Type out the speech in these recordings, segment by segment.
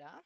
Hola,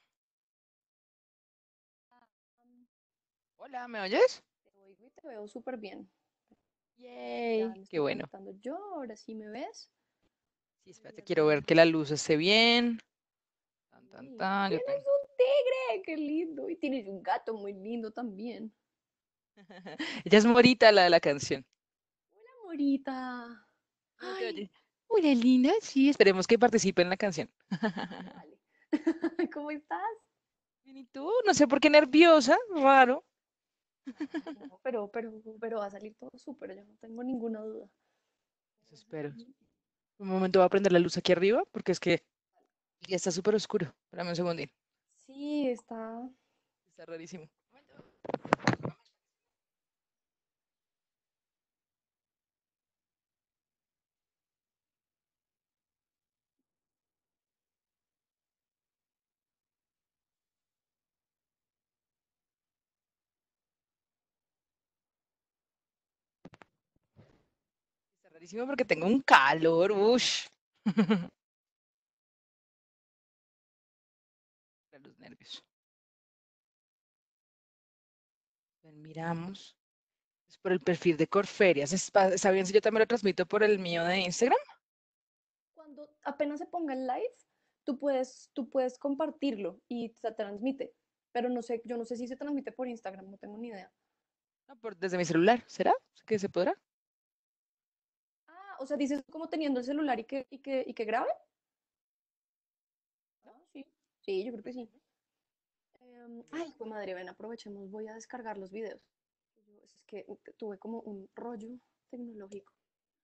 hola, ¿me oyes? Te oigo y te veo súper bien. Ya Yay, me qué estoy bueno. conectando yo, ahora sí me ves. Sí, espérate, Deberías quiero ver que verme. la luz esté bien. Tan, tan, Sí. tan, yo Tienes tengo. un tigre, qué lindo. Y tienes un gato muy lindo también. Ella es Morita, la de la canción. Hola, Morita. ¿Cómo te Ay, oye? Hola, Lina, sí, esperemos que participe en la canción. dale. ¿Cómo estás? Bien, ¿y tú? No sé por qué nerviosa, raro. Ay, no, pero va a salir todo súper, yo no tengo ninguna duda. Eso Todo va a salir espero. muy bien. Un momento voy a prender la luz aquí arriba porque es que ya está súper oscuro. Espérame un segundín. Sí, está. Está rarísimo. Está rarísimo porque tengo un calor, uff. Los nervios. Ven, miramos. Es por el perfil de Corferias. ¿Está bien si yo también lo transmito por el mío de Instagram? Cuando apenas se ponga el live, tú puedes compartirlo y se transmite. Pero no sé, yo no sé si se transmite por Instagram, no tengo ni idea. No, desde mi celular. ¿Será? ¿Que se podrá? Ah, o sea, dices como teniendo el celular y que grabe. ¿No? Ah, sí. Sí, yo creo que Pues sí. sí. Bien. Ay, pues madre, ven, aprovechemos, voy a descargar los videos. Es que tuve como un rollo tecnológico.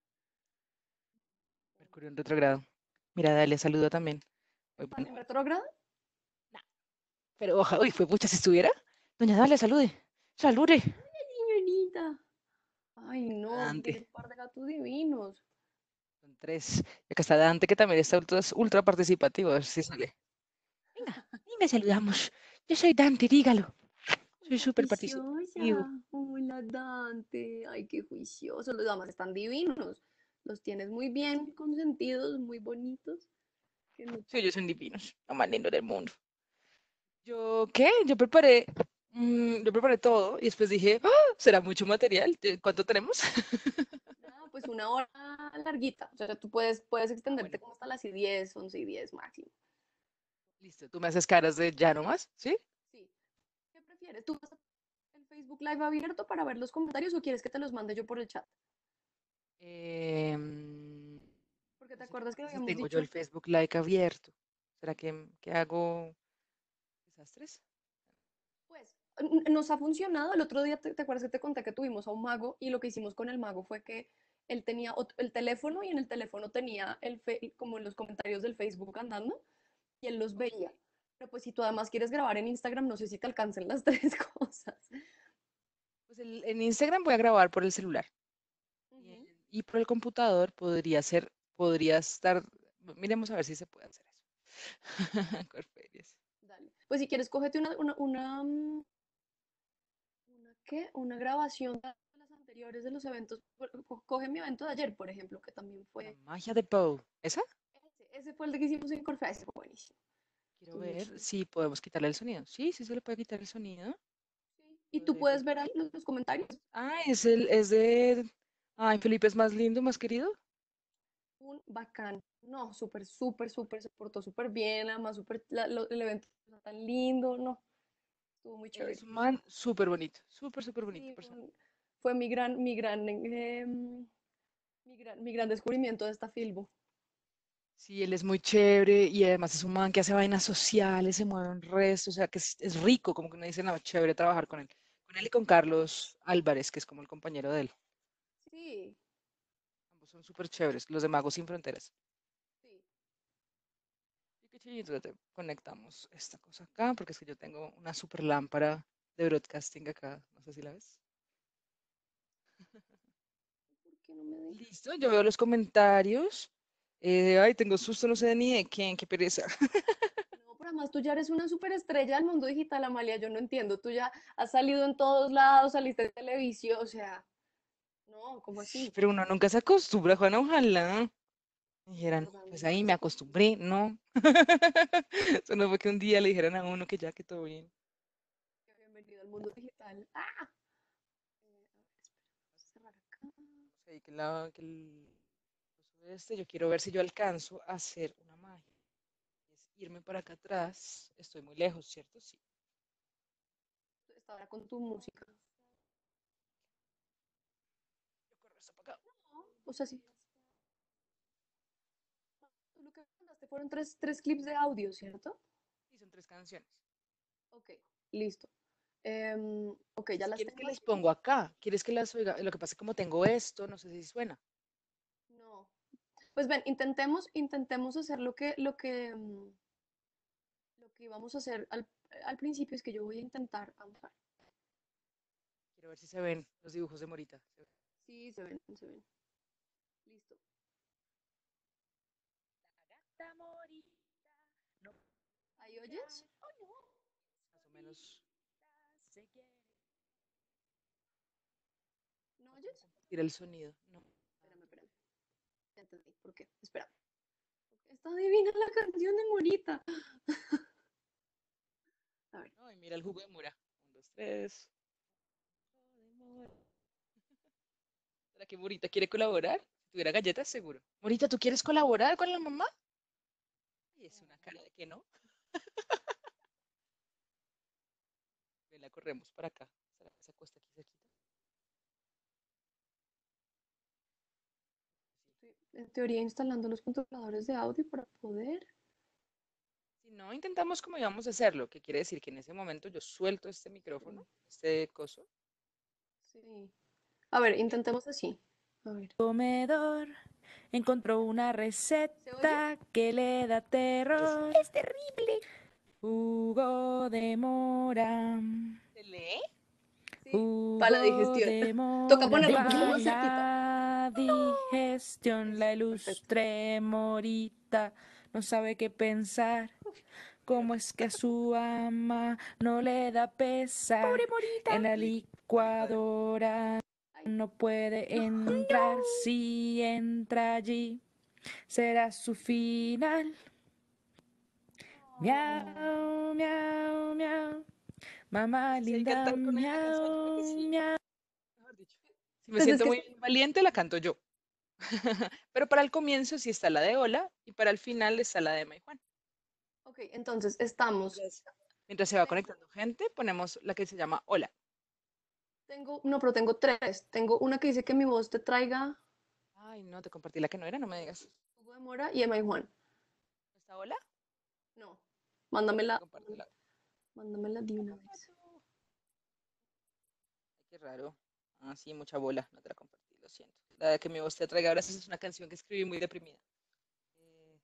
Mercurio en retrogrado. Mira, dale, saludo también. Muy ¿Estás bueno. en retrógrado? Nah, pero ojalá, uy, fue pucha, si estuviera. Doña, dale, salude. Salude. Hola, señorita. Ay, no, tiene Dante. un par de gatos divinos. Son tres. Y acá está Dante, que también está ultra, ultra participativo. A ver si sale. Venga, dime, saludamos. Yo soy Dante, dígalo. Soy Hola, súper participativo. juiciosa. Hola, Dante. Ay, qué juicioso. Los damas están divinos. Los tienes muy bien consentidos, muy bonitos. Que no Sí, ellos son divinos. Lo más lindo del mundo. ¿Yo qué? Yo preparé todo y después dije, "Ah, será mucho material. ¿Cuánto tenemos?" nada, pues una hora larguita. O sea, tú puedes Ah, bueno, extenderte como hasta las 10, 11 y 10 máximo. listo. Tú me haces caras de ya nomás, ¿sí? Sí. ¿Qué prefieres? ¿Tú vas a tener el Facebook Live abierto para ver los comentarios o quieres que te los mande yo por el chat? Em, Porque te no sé, ¿qué acuerdas que pasa si habíamos tengo yo el dicho, Facebook Like abierto? ¿Será que hago desastres? pues nos ha funcionado. El otro día te acuerdas que te conté que tuvimos a un mago y lo que hicimos con el mago fue que él tenía el teléfono y en el teléfono tenía como los comentarios del Facebook andando y él los Ok. veía. Pero pues si tú además quieres grabar en Instagram, no sé si te alcancen las tres cosas. Pues en Instagram voy a grabar por el celular Ujú. y por el computador podría estar, miremos a ver si se puede hacer eso. Corferias. Dale. Pues si quieres, cógete una grabación de las anteriores de los eventos. Coge mi evento de ayer, por ejemplo, que también La fue. magia de Poe. ¿Esa? Ese fue el de que hicimos en Corfea, ese fue buenísimo. Quiero Estuvo muy ver chévere. si podemos quitarle el sonido. Sí, sí se le puede quitar el sonido. Sí. Y tú Podría puedes ver intentar. ahí los comentarios. Ah, es de. Ay, Felipe es más lindo, más querido. Un bacán. No, súper, súper, súper, se portó súper bien. Además, súper, el evento está tan lindo. No, estuvo muy Él es chévere. un man súper bonito, súper, súper bonito Sí, persona. fue mi gran descubrimiento de esta Filbo. Sí, él es muy chévere y además es un man que hace vainas sociales, se mueve un resto, o sea que es rico, como que uno dice, no, chévere trabajar con él. Con él y con Carlos Álvarez, que es como el compañero de él. Sí, Ambos son súper chéveres, los de Magos Sin Fronteras. sí. Y qué chido, conectamos esta cosa acá, porque es que yo tengo una super lámpara de broadcasting acá, no sé si la ves. ¿Por qué no me deja? Listo, yo veo los comentarios. Ay, tengo susto, no sé ni de quién, qué pereza. No, pero además tú ya eres una superestrella del mundo digital, Amalia. Yo no entiendo. Tú ya has salido en todos lados, saliste de televisión, o sea, no, ¿cómo así? Pero uno nunca se acostumbra, Juana, ojalá. Dijeran, pues Totalmente. ahí me acostumbré, no. Eso no fue que un día le dijeran a uno que ya que todo bien. Bienvenido al mundo digital. Ah, a ver, espera, vamos a cerrar acá. O sea, y yo quiero ver si yo alcanzo a hacer una magia. Es irme para acá atrás. Estoy muy lejos, ¿cierto? Sí. Está ahora con tu música. Yo corro esto para acá. No, o sea, sí. Tú lo que mandaste fueron tres clips de audio, ¿cierto? Sí, son tres canciones. Ok, listo. Ok, ya Si las quieres que tengo las aquí. pongo acá, quieres que las oiga. Lo que pasa es que como tengo esto, no sé si suena. No. Pues ven, intentemos hacer lo que íbamos a hacer al principio, es que yo voy a intentar, vamos a ver. Quiero ver si se ven los dibujos de Morita. Sí, se ven, se ven. Listo. Gata Morita, no, ¿Ahí oyes? más o menos. Se quiere. ¿No No puedo oyes? compartir el sonido. No. Espérame, espérame. Ya entendí. ¿Por qué? Espera. Está divina la canción de Morita. A ver. No, y mira el jugo de mora. Un, dos, tres. Jugo de mora. ¿Será que Morita quiere colaborar? Si tuviera galletas, seguro. Morita, ¿tú quieres colaborar con la mamá? Y es una cara de que no. Ven, la corremos para acá. ¿Será que se acuesta aquí cerquita? Sí. Estoy en teoría instalando los controladores de audio para poder. Si no, intentamos como íbamos a hacerlo, que quiere decir que en ese momento yo suelto este micrófono, Sí. este coso. Sí. A ver, intentemos así. A ver. Comedor encontró una ¿Se oye? receta que le da Yo sí. terror. Es terrible. Jugo de mora. ¿Se lee? Sí. Para la Jugo digestión. de Toca mora ponerlo un poquito para más cerquita. la digestión. Eso, La perfecto. ilustre Morita no sabe qué pensar. ¿Cómo es que a su ama no le da pesar? Pobre Morita. En la licuadora Ay, no puede no. entrar. Si entra allí, será su final. Oh. Miau, miau, miau. Mamá Pues si hay que linda, cantar con ella la canción, yo creo que miau, sí. miau. Mejor dicho. Si me Pues es siento que muy valiente, la canto yo. Pero para el comienzo sí está la de Hola y para el final está la de May Juan. ok, entonces estamos. Mientras, mientras se va Tengo, conectando gente, ponemos la que se llama Hola. no, pero tengo tres. Tengo una que dice que mi voz te traiga Ay, no, te compartí la que no era, no me digas. jugo de mora y Emma y Juan. ¿No está Hola? No, Te mándamela, comparto la. mándamela de La una vez. comparto. Ay, qué raro. Ah, sí, mucha bola, no te la compartí, lo siento. La de que mi voz te traiga ahora es una canción que escribí muy deprimida. Eh,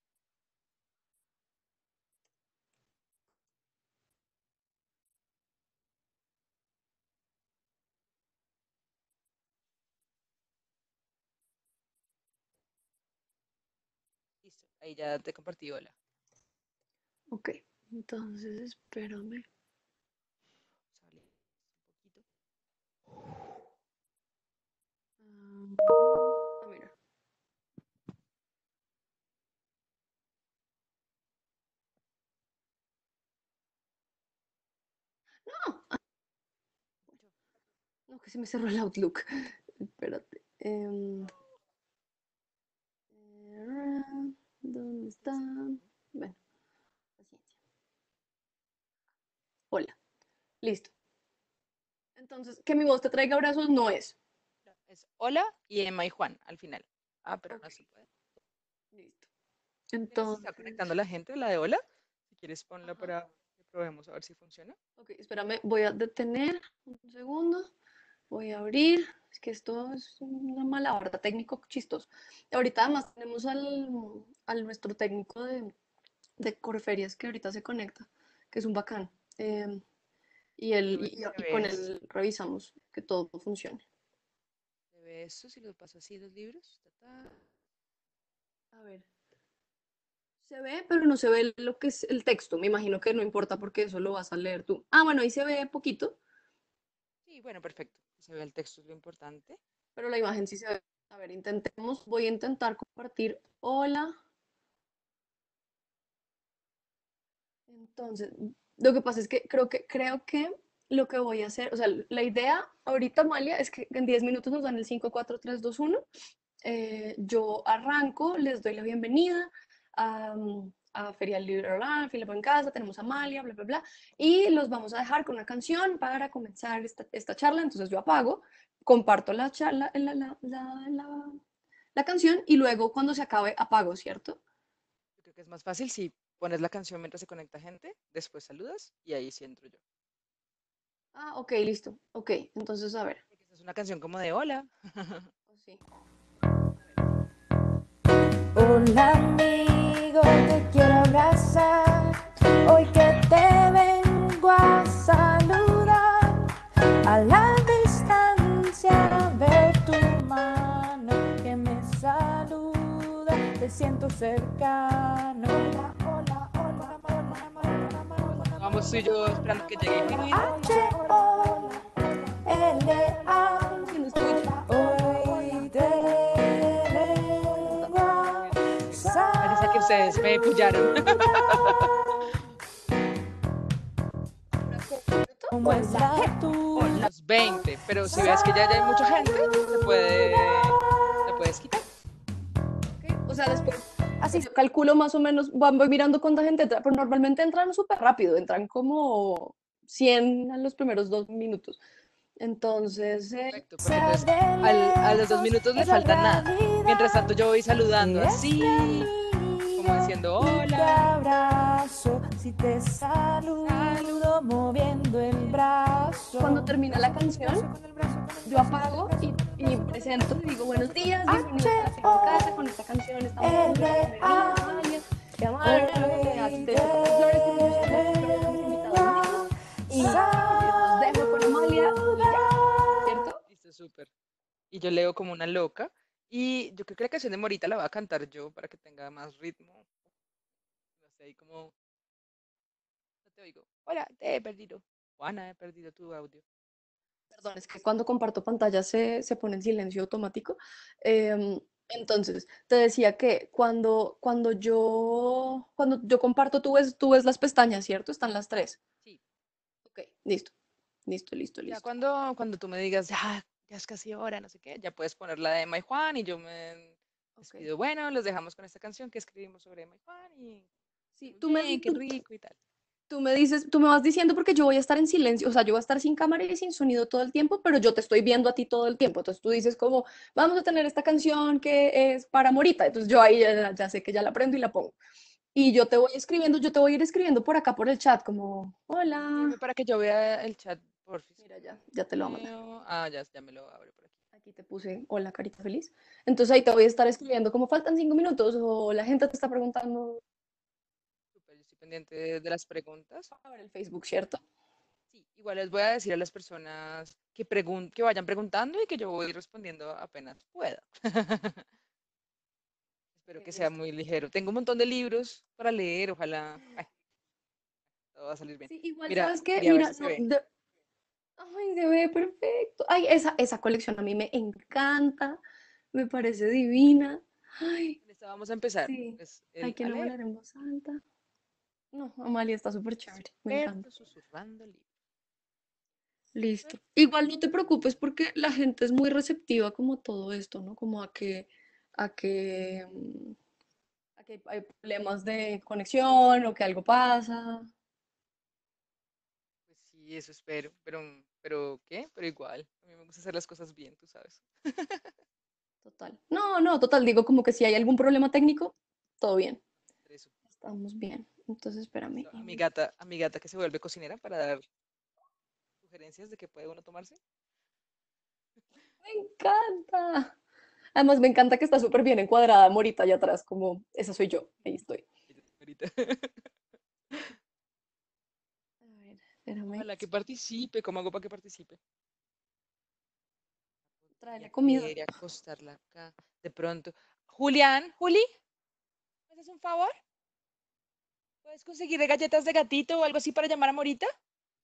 listo, ahí ya te compartí Hola. Ok, entonces espérame. Vamos a abrir un poquito. Mira. No, no, que se me cerró el Outlook. Espérate. ¿Dónde está? Bueno, paciencia. Hola, listo. Entonces, que mi voz te traiga abrazos no es. No, es Hola y Emma y Juan al final. Ah, pero Ok, no se puede. listo. Apenas se está conectando Entonces, la gente, la de Hola. Si quieres, ponla ajá. para que probemos a ver si funciona. Ok, espérame, voy a detener un segundo. Voy a abrir. Es que esto es una malabarda técnico chistoso. Ahorita además tenemos al nuestro técnico de Corferias que ahorita se conecta, que es un bacán. Y, él, Quiero ver si se y ve con eso. él revisamos que todo funcione. Se ve eso, si lo paso así los libros. Ta, ta. A ver. Se ve, pero no se ve lo que es el texto. Me imagino que no importa porque eso lo vas a leer tú. Ah, bueno, ahí se ve poquito, Sí, bueno, perfecto. Se ve el texto, es lo importante. pero la imagen sí se ve. A ver, intentemos, voy a intentar compartir. Hola. Entonces, lo que pasa es que creo que lo que voy a hacer, o sea, la idea ahorita, Amalia, es que en 10 minutos nos dan el 5 4 3 2 1. Yo arranco, les doy la bienvenida a Ferial Liberal, Filipo en casa, tenemos a Amalia, bla, bla, bla, y los vamos a dejar con una canción para comenzar esta charla. Entonces yo apago, comparto la charla, la canción y luego cuando se acabe apago, ¿cierto? Yo creo que es más fácil si pones la canción mientras se conecta gente, después saludas y ahí sí entro yo. Ah, ok, listo. Ok, entonces a ver. Porque esta es una canción como de hola. Oh, sí. Hola amigo, te quiero abrazar. Hoy que te vengo a saludar. A la distancia veo tu mano que me saluda. Te siento cercano. Hola, hola, hola, hola, hola, hola, Vamos tú y yo esperando que llegue genuino. H-O-L-A. Haciendo switch. Hoy te vengo a Gracias a que ustedes me pillaron. ¿Cómo estás tú? Los 20, pero si ves que ya hay mucha gente, la puedes quitar. Ok, o sea, después, así yo calculo más o menos, voy mirando cuánta gente entra, pero normalmente entran súper rápido, entran como 100 a los primeros 2 minutos. Entonces, Perfecto, porque entonces a los 2 minutos le falta nada. Mientras tanto yo voy saludando así, como diciendo Y te hola. abrazo si te saludo moviendo el brazo. cuando termina la canción, Con el brazo, con el yo brazo, con el apago brazo, y, con el y brazo, con el presento y brazo. digo buenos días, bienvenidos a la en casa con esta canción, estamos muy bienvenida, Amalia, qué amable lo que hace, te echo las flores porque yo soy las flores de mis invitados mismos y los dejo con Amalia y ya, ¿cierto? Listo, súper. Y yo leo como una loca. Y yo creo que la canción de Morita la voy a cantar yo para que tenga más ritmo. No sé, ahí como, no te oigo. Hola, te he perdido. Juana, he perdido tu audio. Perdón, es que cuando comparto pantalla se pone en silencio automático. Em, entonces, te decía que cuando yo comparto, tú ves las pestañas, ¿cierto? Están las tres. Sí, Ok, listo, listo, listo, ya listo. cuando tú me digas, ya es casi hora, no sé qué, ya puedes poner la de Emma y Juan y yo me Ok. despido. Bueno, los dejamos con esta canción que escribimos sobre Emma y Juan y Sí, muy bien, qué rico y tal. tú me dices, tú me vas diciendo porque yo voy a estar en silencio, o sea, yo voy a estar sin cámara y sin sonido todo el tiempo, pero yo te estoy viendo a ti todo el tiempo. Entonces tú dices como, vamos a tener esta canción que es para Morita. Entonces yo ahí ya sé que ya la prendo y la pongo. Y yo te voy escribiendo, yo te voy a ir escribiendo por acá por el chat, como, Escríbeme hola. para que yo vea el chat, porfis. Mira, ya te lo voy a mandar. Leo. Ya me lo abro por aquí. Aquí te puse hola, carita feliz. Entonces ahí te voy a estar escribiendo como faltan 5 minutos o la gente te está preguntando Súper, yo estoy pendiente de las preguntas. para ver el Facebook, ¿cierto? Sí, igual les voy a decir a las personas que vayan preguntando y que yo voy respondiendo apenas pueda. Espero Ok, que sea listo. muy ligero. Tengo un montón de libros para leer, ojalá todo va a salir bien. Sí, igual, Mira, ¿sabes qué? quería ver Mira, si se no, ve. ay, se ve perfecto. Ay, esa colección a mí me encanta, me parece divina. Ay, Con esta vamos a empezar. sí, Es hay el que a no leer. hablar en voz alta. No, Amalia está súper chévere, me encanta. Experto susurrando libros. Listo. Igual no te preocupes porque la gente es muy receptiva como todo esto, ¿no? Como a que hay problemas de conexión o que algo pasa. Pues sí, eso espero. Pero ¿qué? Pero igual. A mí me gusta hacer las cosas bien, tú sabes. Total. No, no, total, digo como que si hay algún problema técnico, todo bien. Eso. Estamos bien. Entonces, espérame. Listo. A mi gata que se vuelve cocinera para dar sugerencias de qué puede uno tomarse. Me encanta. Además, me encanta que está súper bien encuadrada Morita allá atrás, como esa soy yo. Ahí estoy. Ella, ahorita. A ver, espérame. Ojalá que participe. ¿Cómo hago para que participe? Tráele Podría comida. caer y acostarla acá. De pronto. Julián, Juli, ¿me haces un favor? ¿Puedes conseguirle galletas de gatito o algo así para llamar a Morita?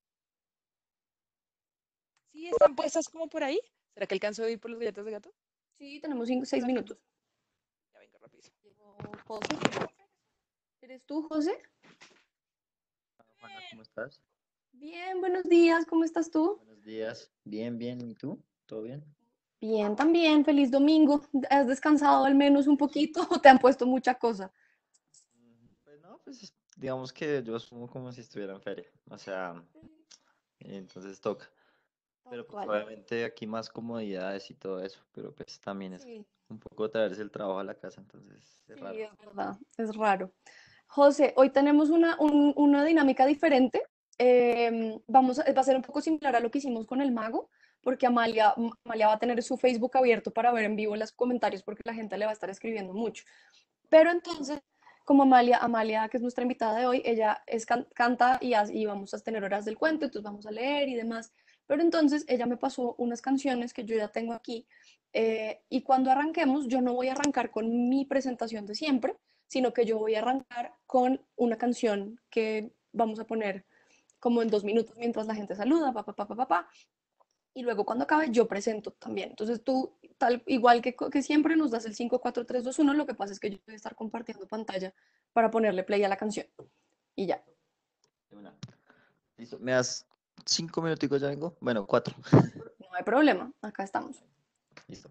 Sí, están puestas como por ahí. ¿Será que alcanzo a ir por las galletas de gato? Sí, tenemos 6 Perfecto. minutos. Ya vengo rapidísimo. Llegó José. ¿Eres tú, José? Juana, ¿cómo estás? Bien, buenos días, ¿cómo estás tú? Buenos días. Bien, bien. ¿Y tú? ¿Todo bien? Bien, también, feliz domingo. ¿Has descansado al menos un poquito o te han puesto mucha cosa? Pues no, pues digamos que yo asumo como si estuviera en feria. O sea, entonces toca. Tal Pero pues cual. obviamente aquí más comodidades y todo eso. Pero pues también es Sí, un poco traerse el trabajo a la casa, entonces es sí, raro. es verdad, es raro. José, hoy tenemos una dinámica diferente. Va a ser un poco similar a lo que hicimos con el mago, porque Amalia va a tener su Facebook abierto para ver en vivo los comentarios, porque la gente le va a estar escribiendo mucho. Pero entonces, como Amalia, que es nuestra invitada de hoy, ella canta y vamos a tener horas del cuento, entonces vamos a leer y demás. Pero entonces ella me pasó unas canciones que yo ya tengo aquí, y cuando arranquemos, yo no voy a arrancar con mi presentación de siempre, sino que yo voy a arrancar con una canción que vamos a poner como en 2 minutos mientras la gente saluda, pa, pa, pa, pa, pa, pa, y luego cuando acabe yo presento también. Entonces tú, tal, igual que siempre, nos das el 5 4 3 2 1. Lo que pasa es que yo voy a estar compartiendo pantalla para ponerle play a la canción. Y ya, De una. Listo. ¿Me das 5 minuticos ya vengo? Bueno, 4. no hay problema, acá estamos. Listo.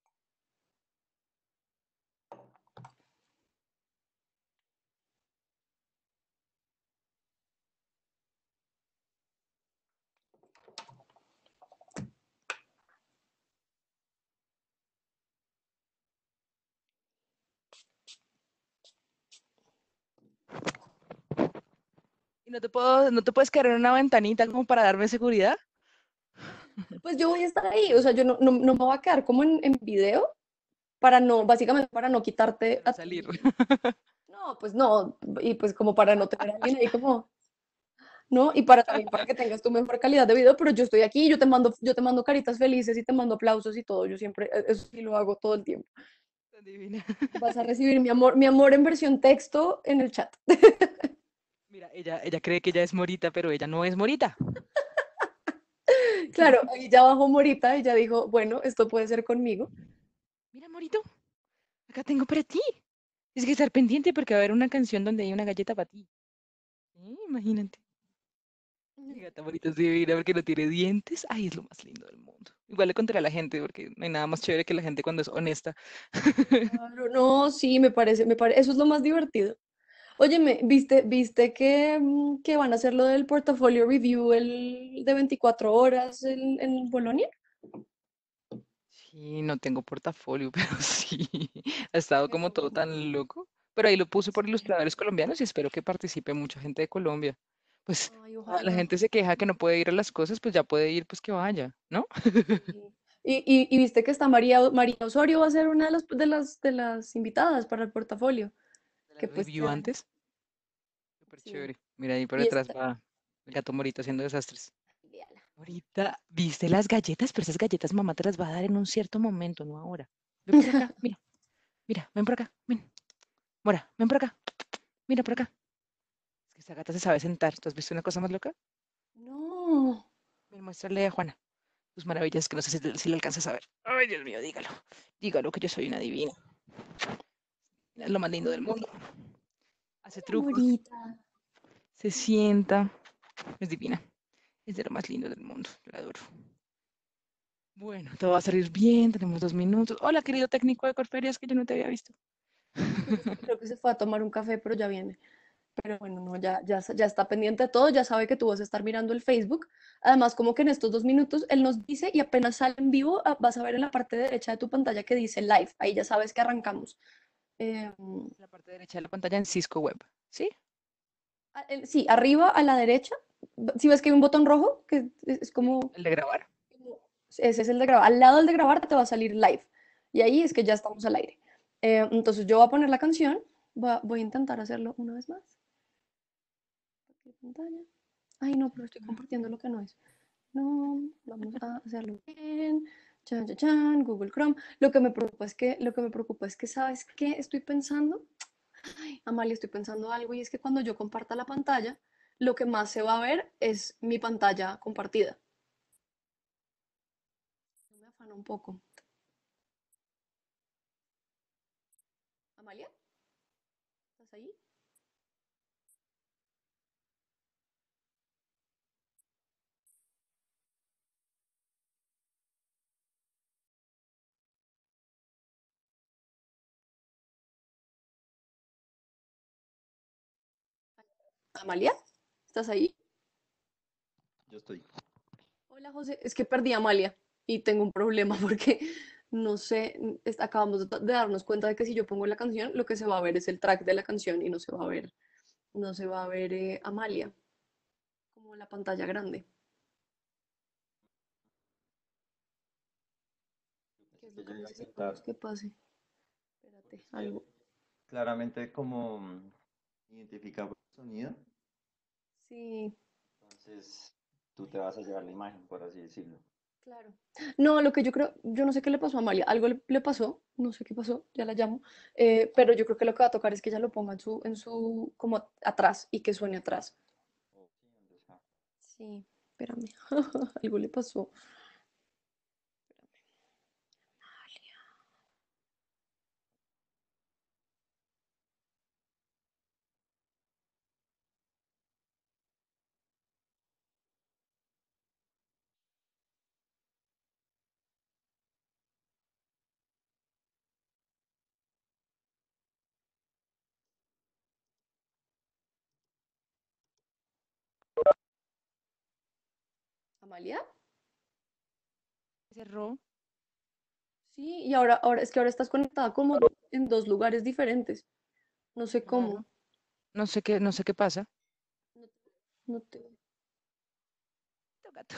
¿Y no te puedes quedar en una ventanita como para darme seguridad? Pues yo voy a estar ahí, o sea, yo no me voy a quedar como en video para no, básicamente para no quitarte Para no a salir. ti. No, pues no, y pues como para no tener a alguien ahí como, ¿no? Y para también para que tengas tu mejor calidad de video, pero yo estoy aquí, yo te mando caritas felices y te mando aplausos y todo, yo siempre, eso sí lo hago todo el tiempo. Tan divina. Vas a recibir mi amor en versión texto en el chat. Mira, ella cree que ella es Morita, pero ella no es Morita. Claro, ahí ya bajó Morita y ya dijo, bueno, esto puede ser conmigo. Mira, Morito, acá tengo para ti. Tienes que estar pendiente porque va a haber una canción donde hay una galleta para ti. Imagínate. Mi gata Morita es divina porque no tiene dientes. Ay, es lo más lindo del mundo. Igual le contaré a la gente porque no hay nada más chévere que la gente cuando es honesta. Claro, no, sí, me parece, eso es lo más divertido. Óyeme, ¿viste que van a hacer lo del portafolio review el de 24 horas en Bolonia? Sí, no tengo portafolio, pero sí. Ha estado como todo Eso, tan loco. Pero ahí lo puse por sí. ilustradores colombianos y espero que participe mucha gente de Colombia. Pues Ay, la ojalá. gente se queja que no puede ir a las cosas, pues ya puede ir, pues que vaya, ¿no? Sí. Y viste que está María Osorio va a ser una de las invitadas para el portafolio, De que las pues review chévere. antes. Súper Sí. chévere. Mira, ahí por Y detrás está, va el gato Morita haciendo desastres. véala. Ahorita, ¿viste las galletas? Pero esas galletas mamá te las va a dar en un cierto momento, no ahora. Ven por acá, mira, mira, ven por acá, ven. Mora, ven por acá, mira por acá. Es que esta gata se sabe sentar. ¿Tú has visto una cosa más loca? No. Ven, muéstrale a Juana tus maravillas que no sé si le alcanzas a ver. Ay, Dios mío, dígalo. Dígalo que yo soy una divina. Es lo más lindo del mundo. Hace trucos, Morita. se sienta. Es divina. Es de lo más lindo del mundo. Yo la adoro. Bueno, todo va a salir bien. Tenemos 2 minutos. Hola, querido técnico de Corferias, que yo no te había visto. Creo que se fue a tomar un café, pero ya viene. Pero bueno, no, ya está pendiente de todo, ya sabe que tú vas a estar mirando el Facebook. Además, como que en estos 2 minutos él nos dice y apenas sale en vivo, vas a ver en la parte derecha de tu pantalla que dice live. Ahí ya sabes que arrancamos. Eh, La parte derecha de la pantalla en Cisco Web. ¿Sí? sí, arriba a la derecha, si ves que hay un botón rojo, que es Sí. como, El de grabar. ese es el de grabar. Al lado del de grabar te va a salir live. Y ahí es que ya estamos al aire. Entonces yo voy a poner la canción, voy a intentar hacerlo una vez más. Pantalla. Ay, no, pero estoy compartiendo lo que no es. No, vamos a hacerlo bien. Chan, chan, chan, Google Chrome. Lo que me preocupa es que, ¿sabes qué? Estoy pensando, Amalia, estoy pensando algo y es que cuando yo comparta la pantalla, lo que más se va a ver es mi pantalla compartida. Me afana un poco. Amalia, ¿estás ahí? Yo estoy. Hola José, es que perdí a Amalia y tengo un problema porque no sé, acabamos de darnos cuenta de que si yo pongo la canción, lo que se va a ver es el track de la canción y no se va a ver, no se va a ver Amalia, como la pantalla grande. ¿Qué es lo Que que yo iba a necesitamos intentar, que pase? porque Espérate, es que algo. claramente como identifica por el sonido, Sí, entonces tú te vas a llevar la imagen, por así decirlo. claro. No, lo que yo creo, yo no sé qué le pasó a Amalia, algo le pasó, no sé qué pasó, ya la llamo, pero yo creo que lo que va a tocar es que ella lo ponga como atrás y que suene atrás. Oh, sí, ¿dónde está? Sí, espérame, algo le pasó. ¿Amalia? Cerró. Sí, y ahora es que ahora estás conectada como en dos lugares diferentes. No sé cómo. Raro. No sé qué pasa. No, no te... Gato.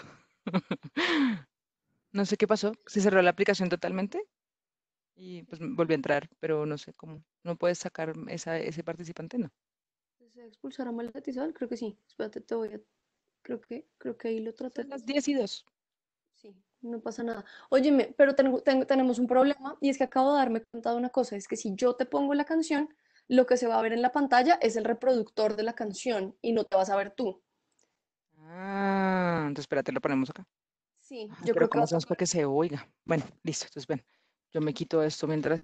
No sé qué pasó. Se cerró la aplicación totalmente y pues volví a entrar, pero no sé cómo. No puedes sacar ese participante, no. ¿Desea expulsar a Maletizal? Creo que sí. Espérate, te voy a... Creo que ahí lo traté Son de las hacer. 10:02. Sí, no pasa nada. Óyeme, pero tenemos un problema y es que acabo de darme cuenta de una cosa, es que si yo te pongo la canción, lo que se va a ver en la pantalla es el reproductor de la canción y no te vas a ver tú. Ah, entonces espérate, lo ponemos acá. Sí, Ay, yo pero creo que ¿cómo va a hacemos para tocar. que se oiga? Bueno, listo. Entonces ven, yo me quito esto mientras.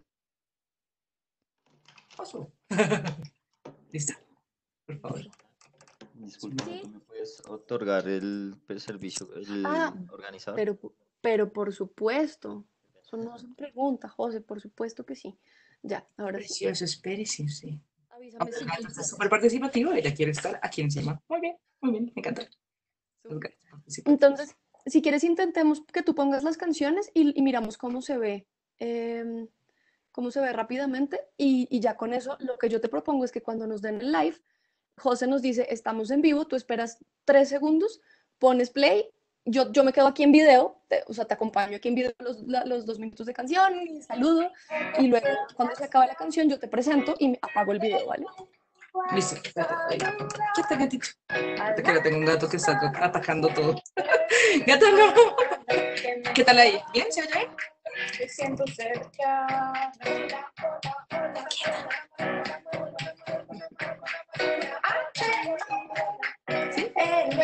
Paso. Listo, por favor. Listo. Discúlpame, ¿tú Sí. me puedes otorgar el servicio, Ah, el organizador? pero por supuesto. Eso no se pregunta, José, por supuesto que sí. Ya, ahora sí. Precioso, espérese, sí. Ah, Avísame pero si el gato está quieres. súper participativo, ella quiere estar aquí encima. Muy bien, me encanta. Los Súper. gatos participativos. Entonces, si quieres, intentemos que tú pongas las canciones y miramos cómo se ve. em, Cómo se ve rápidamente y ya con eso lo que yo te propongo es que cuando nos den el live, José nos dice, estamos en vivo, tú esperas 3 segundos, pones play, yo me quedo aquí en video, o sea, te acompaño aquí en video los 2 minutos de canción y saludo y luego cuando se acaba la canción yo te presento y apago el video, ¿vale? Listo, gato, ahí. Quieta, gatito. Te quiero, tengo un gato que está atacando todo. Gato, no. ¿Qué tal ahí? ¿Bien? ¿Se oye bien? Me siento cerca. ¿Sí?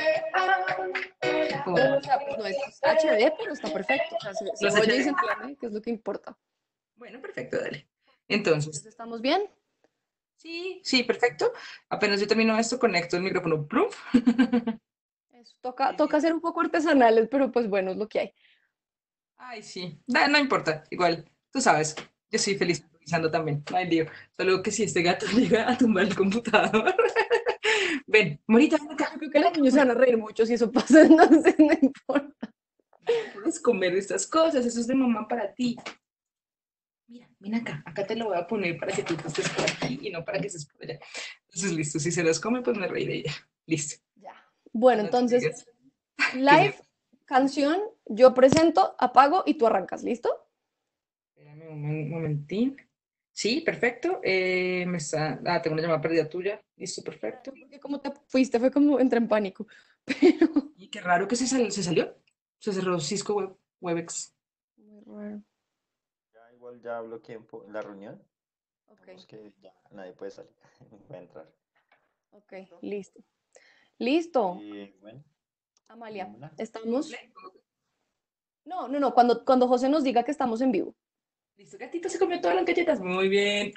Oh, O sea, pues no es HD, pero está perfecto, o sea, se ¿los oye y se HD? entiende, que es lo que importa. Bueno, perfecto, dale. Entonces, Entonces, ¿estamos bien? sí, sí, perfecto. Apenas yo termino esto, conecto el micrófono. ¡Plum! Eso, toca Y- ser un poco artesanales, pero pues bueno, es lo que hay. Ay, sí, no importa, igual, tú sabes, yo soy feliz improvisando también, no hay lío. Solo que si este gato llega a tumbar el computador. Ven, Morita, ven acá, Yo creo que ven los acá. niños se van a reír mucho si eso pasa, entonces no importa. Puedes comer estas cosas, eso es de mamá para ti. Mira, ven acá, acá te lo voy a poner para que tú estés por aquí y no para que estés por allá. Entonces, listo, si se las come, pues me reiré ya. Listo. Ya. Bueno, Cuando tú entonces, digas que live, se... canción, yo presento, apago y tú arrancas, ¿listo? Espérame un momentín. Sí, perfecto. Tengo una llamada perdida tuya. Listo, perfecto. Porque como te fuiste, fue como entré en pánico. Pero. Y qué raro que se salió. Se cerró Cisco Webex. Muy raro. Ya igual ya bloqueé la reunión. Ok, Vamos que ya nadie puede salir. Puede entrar. ok, ¿Listo? listo. Listo, Bueno, Amalia, démosla. ¿estamos? No, no, no, cuando José nos diga que estamos en vivo. Listo, gatito se comió todas las galletas. Muy bien.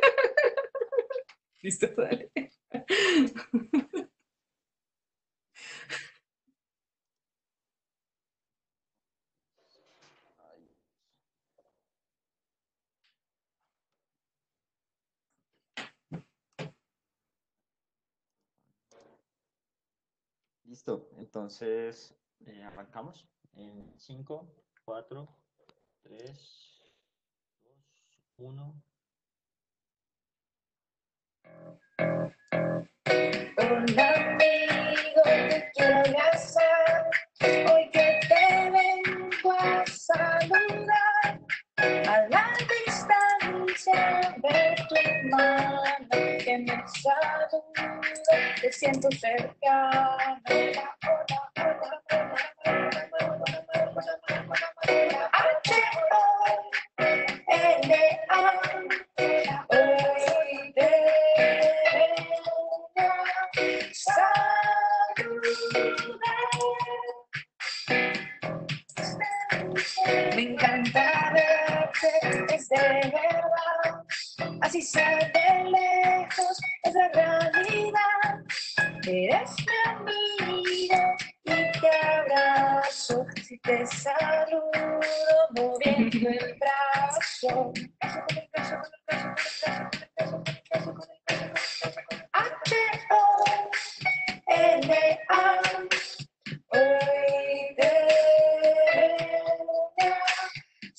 Listo, dale. Ay, Listo, entonces arrancamos en 5, 4, 3, 2, 1. Hola amigo, te quiero abrazar, hoy que te vengo a saludar, a la distancia ver tu mano que me saluda, te siento cercano. Hola, hola, hola, hola, hola, hola, H-O-L-A, hoy te vengo a saludar. Me encanta verte, es de verdad, así sea de lejos, es la realidad. Eres mi amigo y te abrazo, si te saludo moviendo el brazo. H-O-L-A, hoy te vengo a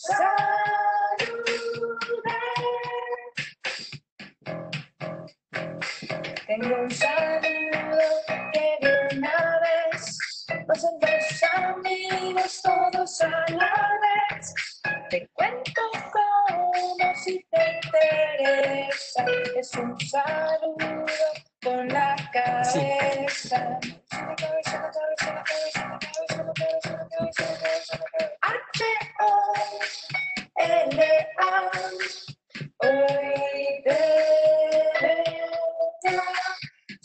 saludar. Tengo un saludo que de una vez, no son dos amigos todos a la vez. Te cuento como si te interesa, es un saludo con la cabeza. H-O-L-A, hoy te vengo a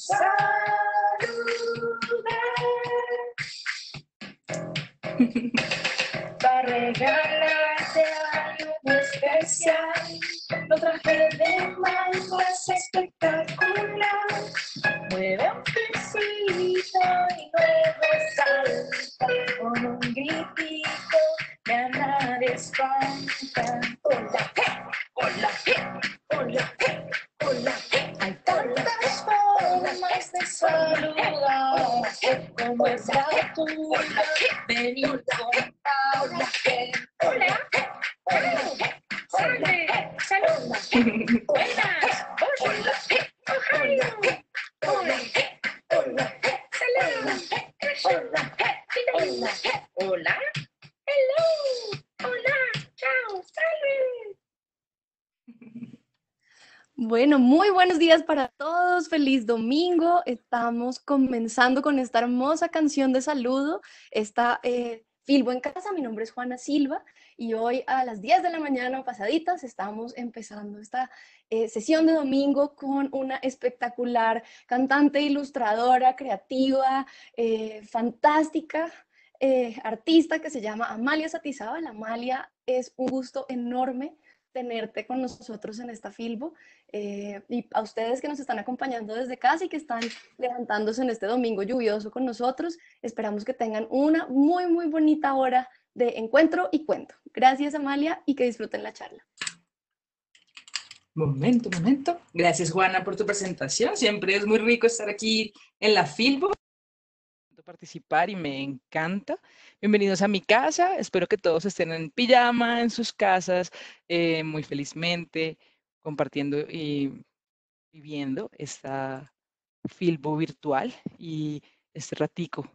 saludar. Para regalarte algo especial, lo traje de mano, es espectacular. Mueve un piecito y luego salta con un gritito que a nadie espanta. Hola, hola, hola, hola. Hay tantas formas de saludar, como es la tuya, ven y contá. Hola, hola, hola, saluda, buenas, hola, hola, hola, hola, hola, hello, hola, chao, salud. Bueno, muy buenos días para todos, feliz domingo. Estamos comenzando con esta hermosa canción de saludo. Esta Filbo en casa, mi nombre es Juana Silva y hoy a las 10 de la mañana pasaditas estamos empezando esta sesión de domingo con una espectacular cantante, ilustradora, creativa, fantástica. Artista que se llama Amalia Satizábal. Amalia, es un gusto enorme tenerte con nosotros en esta Filbo. Y a ustedes que nos están acompañando desde casa y que están levantándose en este domingo lluvioso con nosotros, esperamos que tengan una muy, muy bonita hora de encuentro y cuento. Gracias, Amalia, y que disfruten la charla. Momento, momento. Gracias, Juana, por tu presentación. Siempre es muy rico estar aquí en la Filbo. Participar y me encanta. Bienvenidos a mi casa. Espero que todos estén en pijama en sus casas, muy felizmente compartiendo y viviendo esta Filbo virtual y este ratico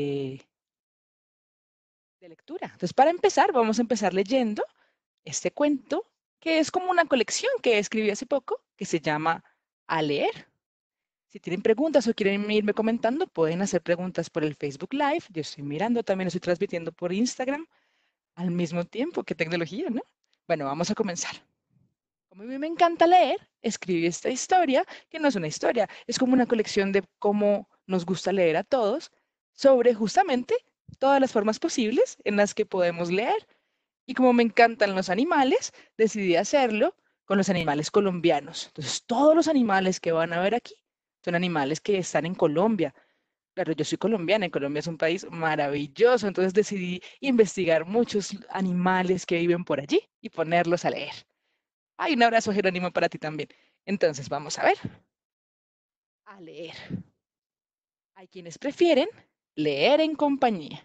de lectura. Entonces, para empezar, vamos a empezar leyendo este cuento que es como una colección que escribí hace poco que se llama A leer. Si tienen preguntas o quieren irme comentando, pueden hacer preguntas por el Facebook Live. Yo estoy mirando, también estoy transmitiendo por Instagram al mismo tiempo. Qué tecnología, ¿no? Bueno, vamos a comenzar. Como a mí me encanta leer, escribí esta historia, que no es una historia, es como una colección de cómo nos gusta leer a todos, sobre justamente todas las formas posibles en las que podemos leer. Y como me encantan los animales, decidí hacerlo con los animales colombianos. Entonces, todos los animales que van a ver aquí son animales que están en Colombia. Claro, yo soy colombiana y Colombia es un país maravilloso, entonces decidí investigar muchos animales que viven por allí y ponerlos a leer. Hay un abrazo, Jerónimo, para ti también. Entonces, vamos a ver. A leer. Hay quienes prefieren leer en compañía.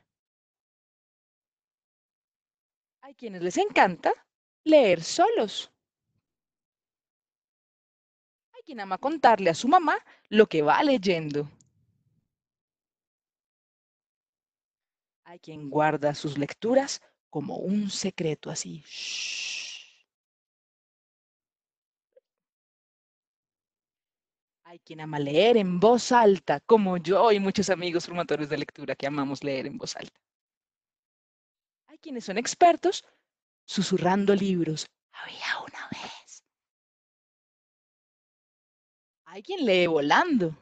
Hay quienes les encanta leer solos. Hay quien ama contarle a su mamá lo que va leyendo. Hay quien guarda sus lecturas como un secreto así. Shh. Hay quien ama leer en voz alta, como yo y muchos amigos promotores de lectura que amamos leer en voz alta. Hay quienes son expertos susurrando libros. Había una vez. Hay quien lee volando.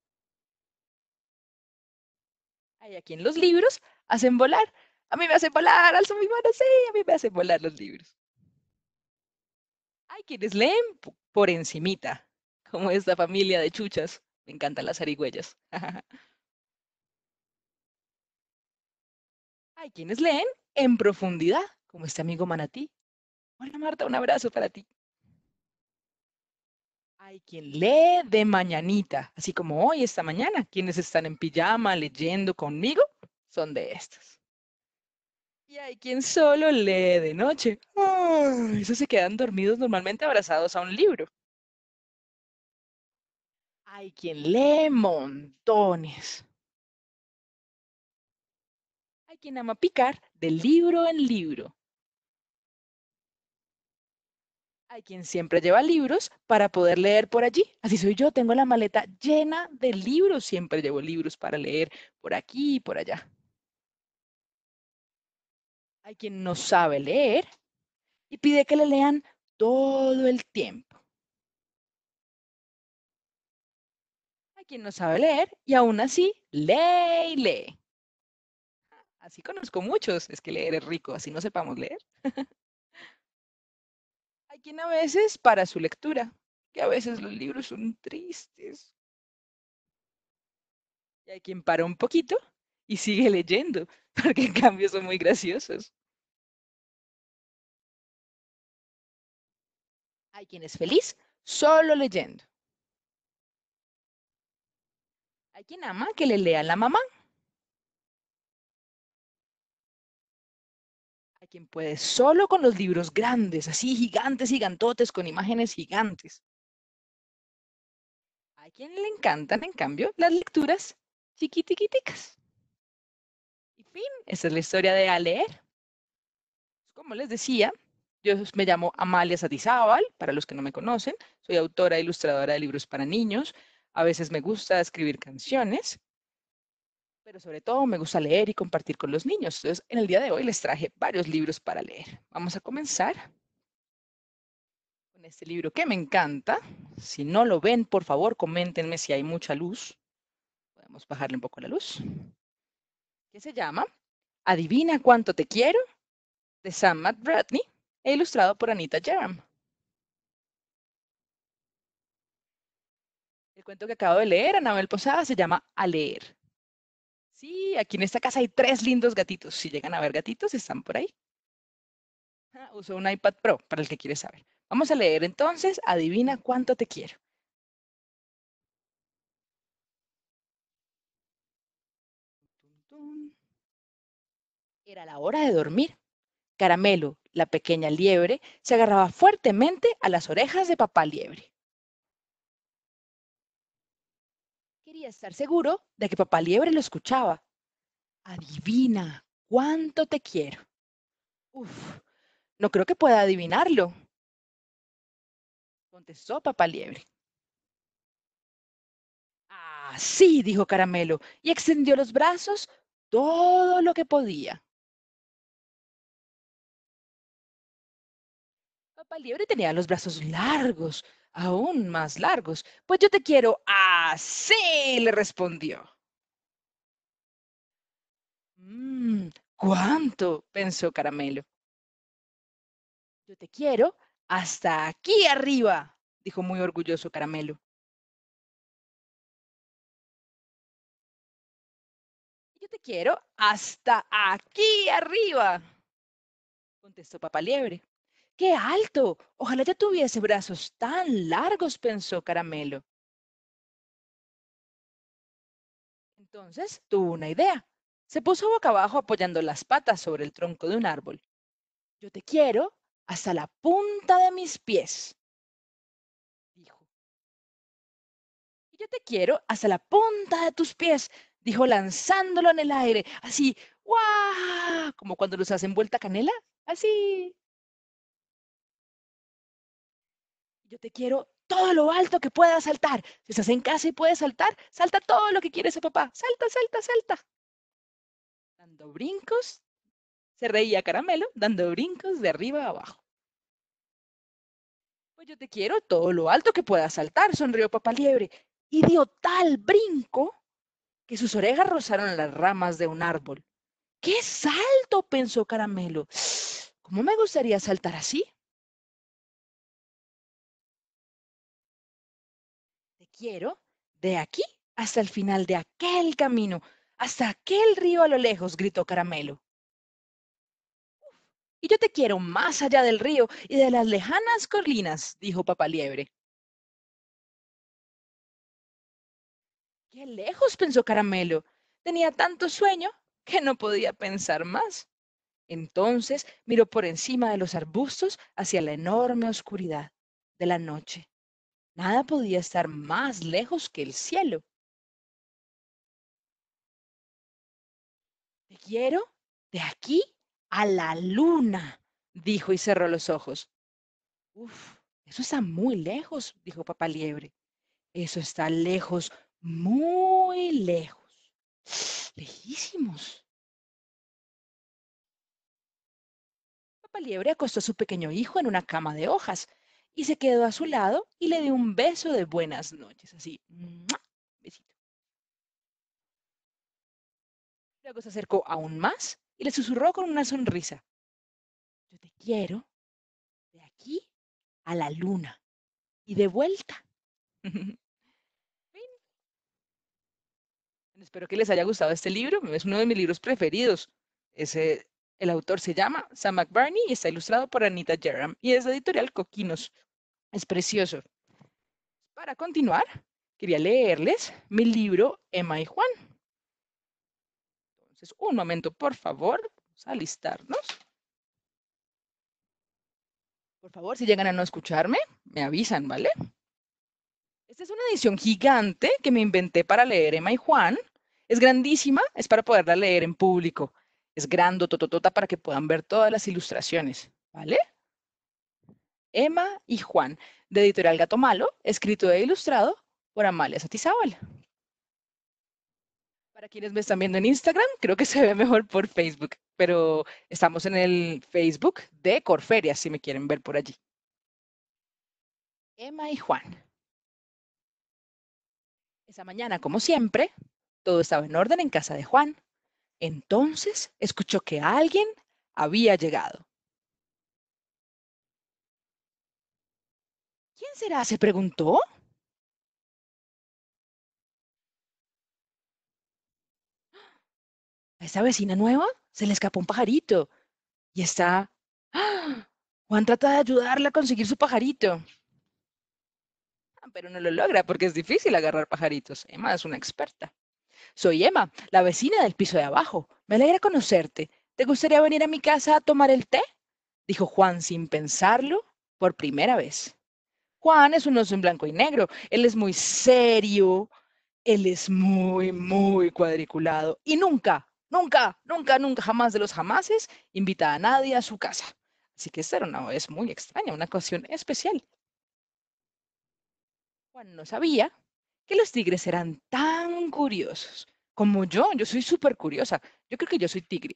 Hay a quien los libros hacen volar. A mí me hacen volar, alzo mi mano, sí, a mí me hacen volar los libros. Hay quienes leen por encimita, como esta familia de chuchas. Me encantan las zarigüeyas. Hay quienes leen en profundidad, como este amigo manatí. Hola Marta, un abrazo para ti. Hay quien lee de mañanita, así como hoy, esta mañana. Quienes están en pijama leyendo conmigo son de estos. Y hay quien solo lee de noche. Ay, esos se quedan dormidos normalmente abrazados a un libro. Hay quien lee montones. Hay quien ama picar de libro en libro. Hay quien siempre lleva libros para poder leer por allí. Así soy yo, tengo la maleta llena de libros. Siempre llevo libros para leer por aquí y por allá. Hay quien no sabe leer y pide que le lean todo el tiempo. Hay quien no sabe leer y aún así lee y lee. Así conozco muchos. Es que leer es rico, así no sepamos leer. Hay quien a veces para su lectura, que a veces los libros son tristes. Y hay quien para un poquito y sigue leyendo, porque en cambio son muy graciosos. Hay quien es feliz solo leyendo. Hay quien ama que le lea la mamá. Hay quien puede solo con los libros grandes, así gigantes, gigantotes, con imágenes gigantes. Hay quien le encantan, en cambio, las lecturas chiquitiquiticas. Y fin, esa es la historia de A leer. Como les decía, yo me llamo Amalia Satizábal, para los que no me conocen. Soy autora e ilustradora de libros para niños. A veces me gusta escribir canciones, pero sobre todo me gusta leer y compartir con los niños. Entonces, en el día de hoy les traje varios libros para leer. Vamos a comenzar con este libro que me encanta. Si no lo ven, por favor, coméntenme si hay mucha luz. Podemos bajarle un poco la luz. Que se llama Adivina cuánto te quiero, de Sam McBratney, e ilustrado por Anita Jerram. El cuento que acabo de leer, Anabel Posada, se llama A leer. Sí, aquí en esta casa hay 3 lindos gatitos. Si llegan a ver gatitos, están por ahí. Uso un iPad Pro, para el que quiere saber. Vamos a leer entonces, Adivina cuánto te quiero. Era la hora de dormir. Caramelo, la pequeña liebre, se agarraba fuertemente a las orejas de papá liebre. Quería estar seguro de que papá liebre lo escuchaba. Adivina cuánto te quiero. Uf, no creo que pueda adivinarlo, contestó papá liebre. Ah, sí, dijo Caramelo, y extendió los brazos todo lo que podía. Papá Liebre tenía los brazos largos, aún más largos. Pues yo te quiero así, le respondió. ¿Cuánto? Pensó Caramelo. Yo te quiero hasta aquí arriba, dijo muy orgulloso Caramelo. Yo te quiero hasta aquí arriba, contestó Papá Liebre. ¡Qué alto! Ojalá ya tuviese brazos tan largos, pensó Caramelo. Entonces tuvo una idea. Se puso boca abajo apoyando las patas sobre el tronco de un árbol. Yo te quiero hasta la punta de mis pies, dijo. Y yo te quiero hasta la punta de tus pies, dijo lanzándolo en el aire, así, ¡guau! Como cuando los hacen vuelta canela, así. Yo te quiero todo lo alto que puedas saltar. Si estás en casa y puedes saltar, salta todo lo que quieres a papá. Salta, salta, salta. Dando brincos, se reía Caramelo, dando brincos de arriba a abajo. Pues yo te quiero todo lo alto que puedas saltar, sonrió Papá Liebre, y dio tal brinco que sus orejas rozaron las ramas de un árbol. ¡Qué salto!, pensó Caramelo. ¿Cómo me gustaría saltar así? Te quiero de aquí hasta el final de aquel camino, hasta aquel río a lo lejos, gritó Caramelo. Y yo te quiero más allá del río y de las lejanas colinas, dijo Papá Liebre. ¡Qué lejos!, pensó Caramelo. Tenía tanto sueño que no podía pensar más. Entonces miró por encima de los arbustos hacia la enorme oscuridad de la noche. Nada podía estar más lejos que el cielo. Te quiero de aquí a la luna, dijo y cerró los ojos. Uf, eso está muy lejos, dijo Papá Liebre. Eso está lejos, muy lejos. Lejísimos. Papá Liebre acostó a su pequeño hijo en una cama de hojas y se quedó a su lado y le dio un beso de buenas noches, así. ¡Mua! Besito. Luego se acercó aún más y le susurró con una sonrisa. Yo te quiero de aquí a la luna y de vuelta. Espero que les haya gustado este libro. Es uno de mis libros preferidos. El autor se llama Sam McBurney y está ilustrado por Anita Jerram y es de editorial Coquinos. Es precioso. Para continuar, quería leerles mi libro Emma y Juan. Entonces, un momento, por favor. Vamos a alistarnos. Por favor, si llegan a no escucharme, me avisan, ¿vale? Esta es una edición gigante que me inventé para leer Emma y Juan. Es grandísima, es para poderla leer en público. Es grandototota para que puedan ver todas las ilustraciones, ¿vale? Emma y Juan, de Editorial Gato Malo, escrito e ilustrado por Amalia Satizábal. Para quienes me están viendo en Instagram, creo que se ve mejor por Facebook, pero estamos en el Facebook de Corferias, si me quieren ver por allí. Emma y Juan. Esa mañana, como siempre, todo estaba en orden en casa de Juan. Entonces escuchó que alguien había llegado. ¿Quién será?, se preguntó. A esta vecina nueva se le escapó un pajarito y está... ¡Ah! Juan trata de ayudarla a conseguir su pajarito. Pero no lo logra porque es difícil agarrar pajaritos. Emma es una experta. Soy Emma, la vecina del piso de abajo. Me alegra conocerte. ¿Te gustaría venir a mi casa a tomar el té?, dijo Juan sin pensarlo por primera vez. Juan es un oso en blanco y negro. Él es muy serio. Él es muy, muy cuadriculado. Y nunca, nunca, nunca, nunca, jamás de los jamases invita a nadie a su casa. Así que esta era una vez muy extraña, una ocasión especial. Juan no sabía que los tigres eran tan curiosos como yo. Yo soy súper curiosa. Yo creo que yo soy tigre.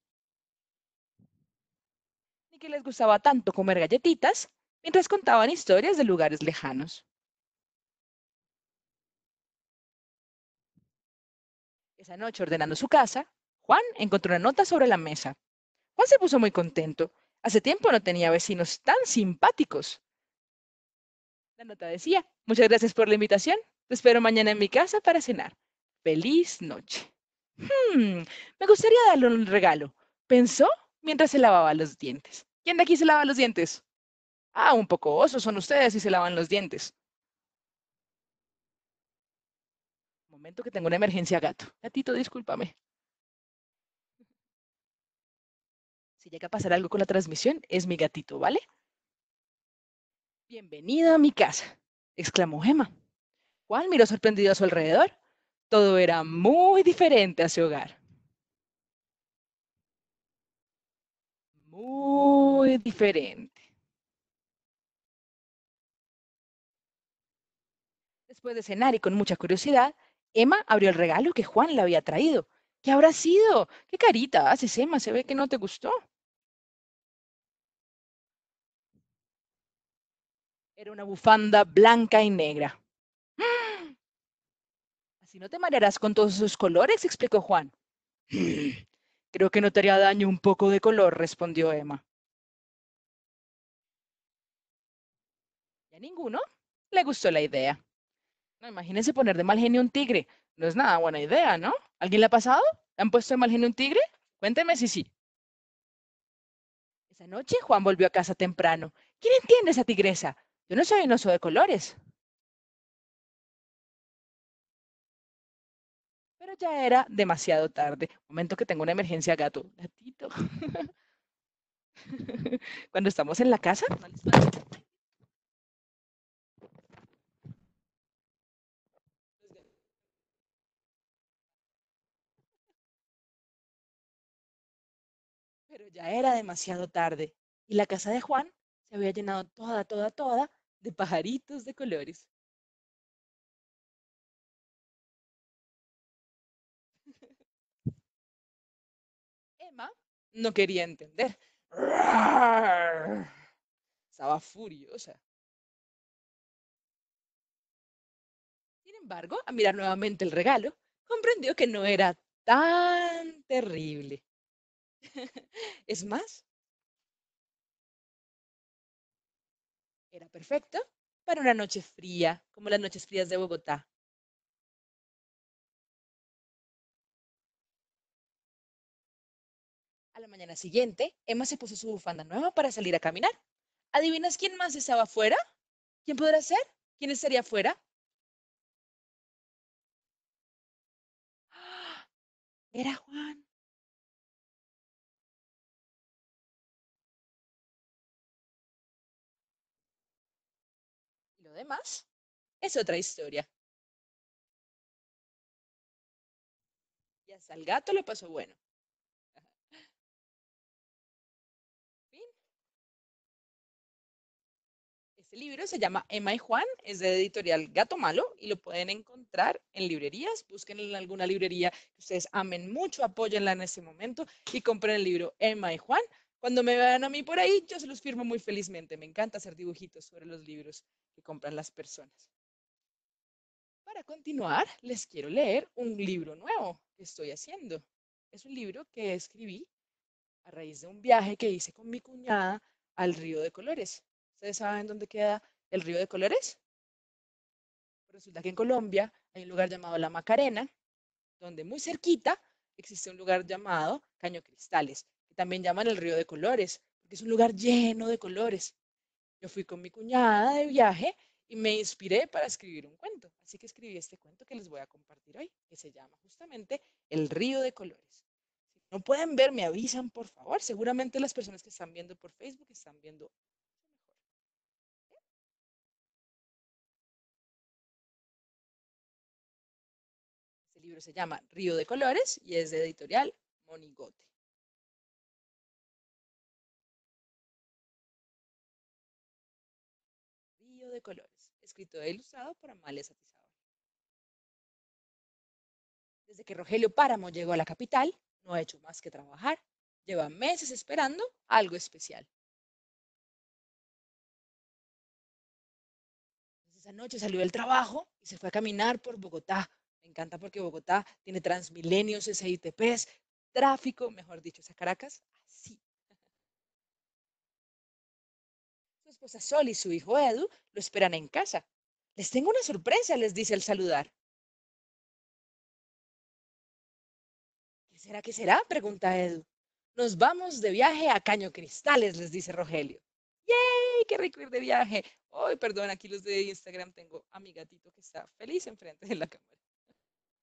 Ni que les gustaba tanto comer galletitas mientras contaban historias de lugares lejanos. Esa noche, ordenando su casa, Juan encontró una nota sobre la mesa. Juan se puso muy contento. Hace tiempo no tenía vecinos tan simpáticos. La nota decía: muchas gracias por la invitación. Te espero mañana en mi casa para cenar. Feliz noche. Me gustaría darle un regalo, pensó mientras se lavaba los dientes. ¿Quién de aquí se lava los dientes? Ah, un poco osos son ustedes si se lavan los dientes. Momento que tengo una emergencia, gato. Gatito, discúlpame. Si llega a pasar algo con la transmisión, es mi gatito, ¿vale? Bienvenido a mi casa, exclamó Gemma. Juan miró sorprendido a su alrededor. Todo era muy diferente a su hogar. Muy diferente. Después de cenar y con mucha curiosidad, Emma abrió el regalo que Juan le había traído. ¿Qué habrá sido? ¿Qué carita haces, Emma? Se ve que no te gustó. Era una bufanda blanca y negra. Así no te marearás con todos esos colores, explicó Juan. Creo que no te haría daño un poco de color, respondió Emma. Y a ninguno le gustó la idea. No, imagínense poner de mal genio un tigre. No es nada buena idea, ¿no? ¿Alguien le ha pasado? ¿Le han puesto de mal genio un tigre? Cuénteme si sí. Esa noche Juan volvió a casa temprano. ¿Quién entiende esa tigresa? Yo no soy un oso de colores. Pero ya era demasiado tarde. Momento que tengo una emergencia, gato. Gatito. Cuando estamos en la casa. Pero ya era demasiado tarde. Y la casa de Juan se había llenado toda de pajaritos de colores. Emma no quería entender. Estaba furiosa. Sin embargo, a mirar nuevamente el regalo, comprendió que no era tan terrible. Es más, era perfecto para una noche fría, como las noches frías de Bogotá. A la mañana siguiente, Emma se puso su bufanda nueva para salir a caminar. ¿Adivinas quién más estaba afuera? ¿Quién podrá ser? ¿Quién estaría afuera? ¡Ah! Era Juan. Y lo demás es otra historia. Y hasta el gato le pasó bueno. Fin. Este libro se llama Emma y Juan, es de editorial Gato Malo y lo pueden encontrar en librerías. Busquen en alguna librería que ustedes amen mucho, apóyenla en este momento y compren el libro Emma y Juan. Cuando me vean a mí por ahí, yo se los firmo muy felizmente. Me encanta hacer dibujitos sobre los libros que compran las personas. Para continuar, les quiero leer un libro nuevo que estoy haciendo. Es un libro que escribí a raíz de un viaje que hice con mi cuñada al Río de Colores. ¿Ustedes saben dónde queda el Río de Colores? Resulta que en Colombia hay un lugar llamado La Macarena, donde muy cerquita existe un lugar llamado Caño Cristales, que también llaman el Río de Colores, porque es un lugar lleno de colores. Yo fui con mi cuñada de viaje y me inspiré para escribir un cuento. Así que escribí este cuento que les voy a compartir hoy, que se llama justamente El Río de Colores. Si no pueden ver, me avisan, por favor. Seguramente las personas que están viendo por Facebook están viendo mejor. Este libro se llama Río de Colores y es de editorial Monigote. Río de Colores, escrito e ilustrado por Amalia Satizábal. Desde que Rogelio Páramo llegó a la capital, no ha hecho más que trabajar. Lleva meses esperando algo especial. Esa noche salió del trabajo y se fue a caminar por Bogotá. Me encanta porque Bogotá tiene Transmilenios, SITPs, tráfico, mejor dicho, esa Caracas, así. Su esposa Sol y su hijo Edu lo esperan en casa. Les tengo una sorpresa, les dice al saludar. ¿Qué será? ¿Qué será? Pregunta Edu. Nos vamos de viaje a Caño Cristales, les dice Rogelio. ¡Yay! ¡Qué rico ir de viaje! Ay, perdón, aquí los de Instagram tengo a mi gatito que está feliz enfrente de la cámara.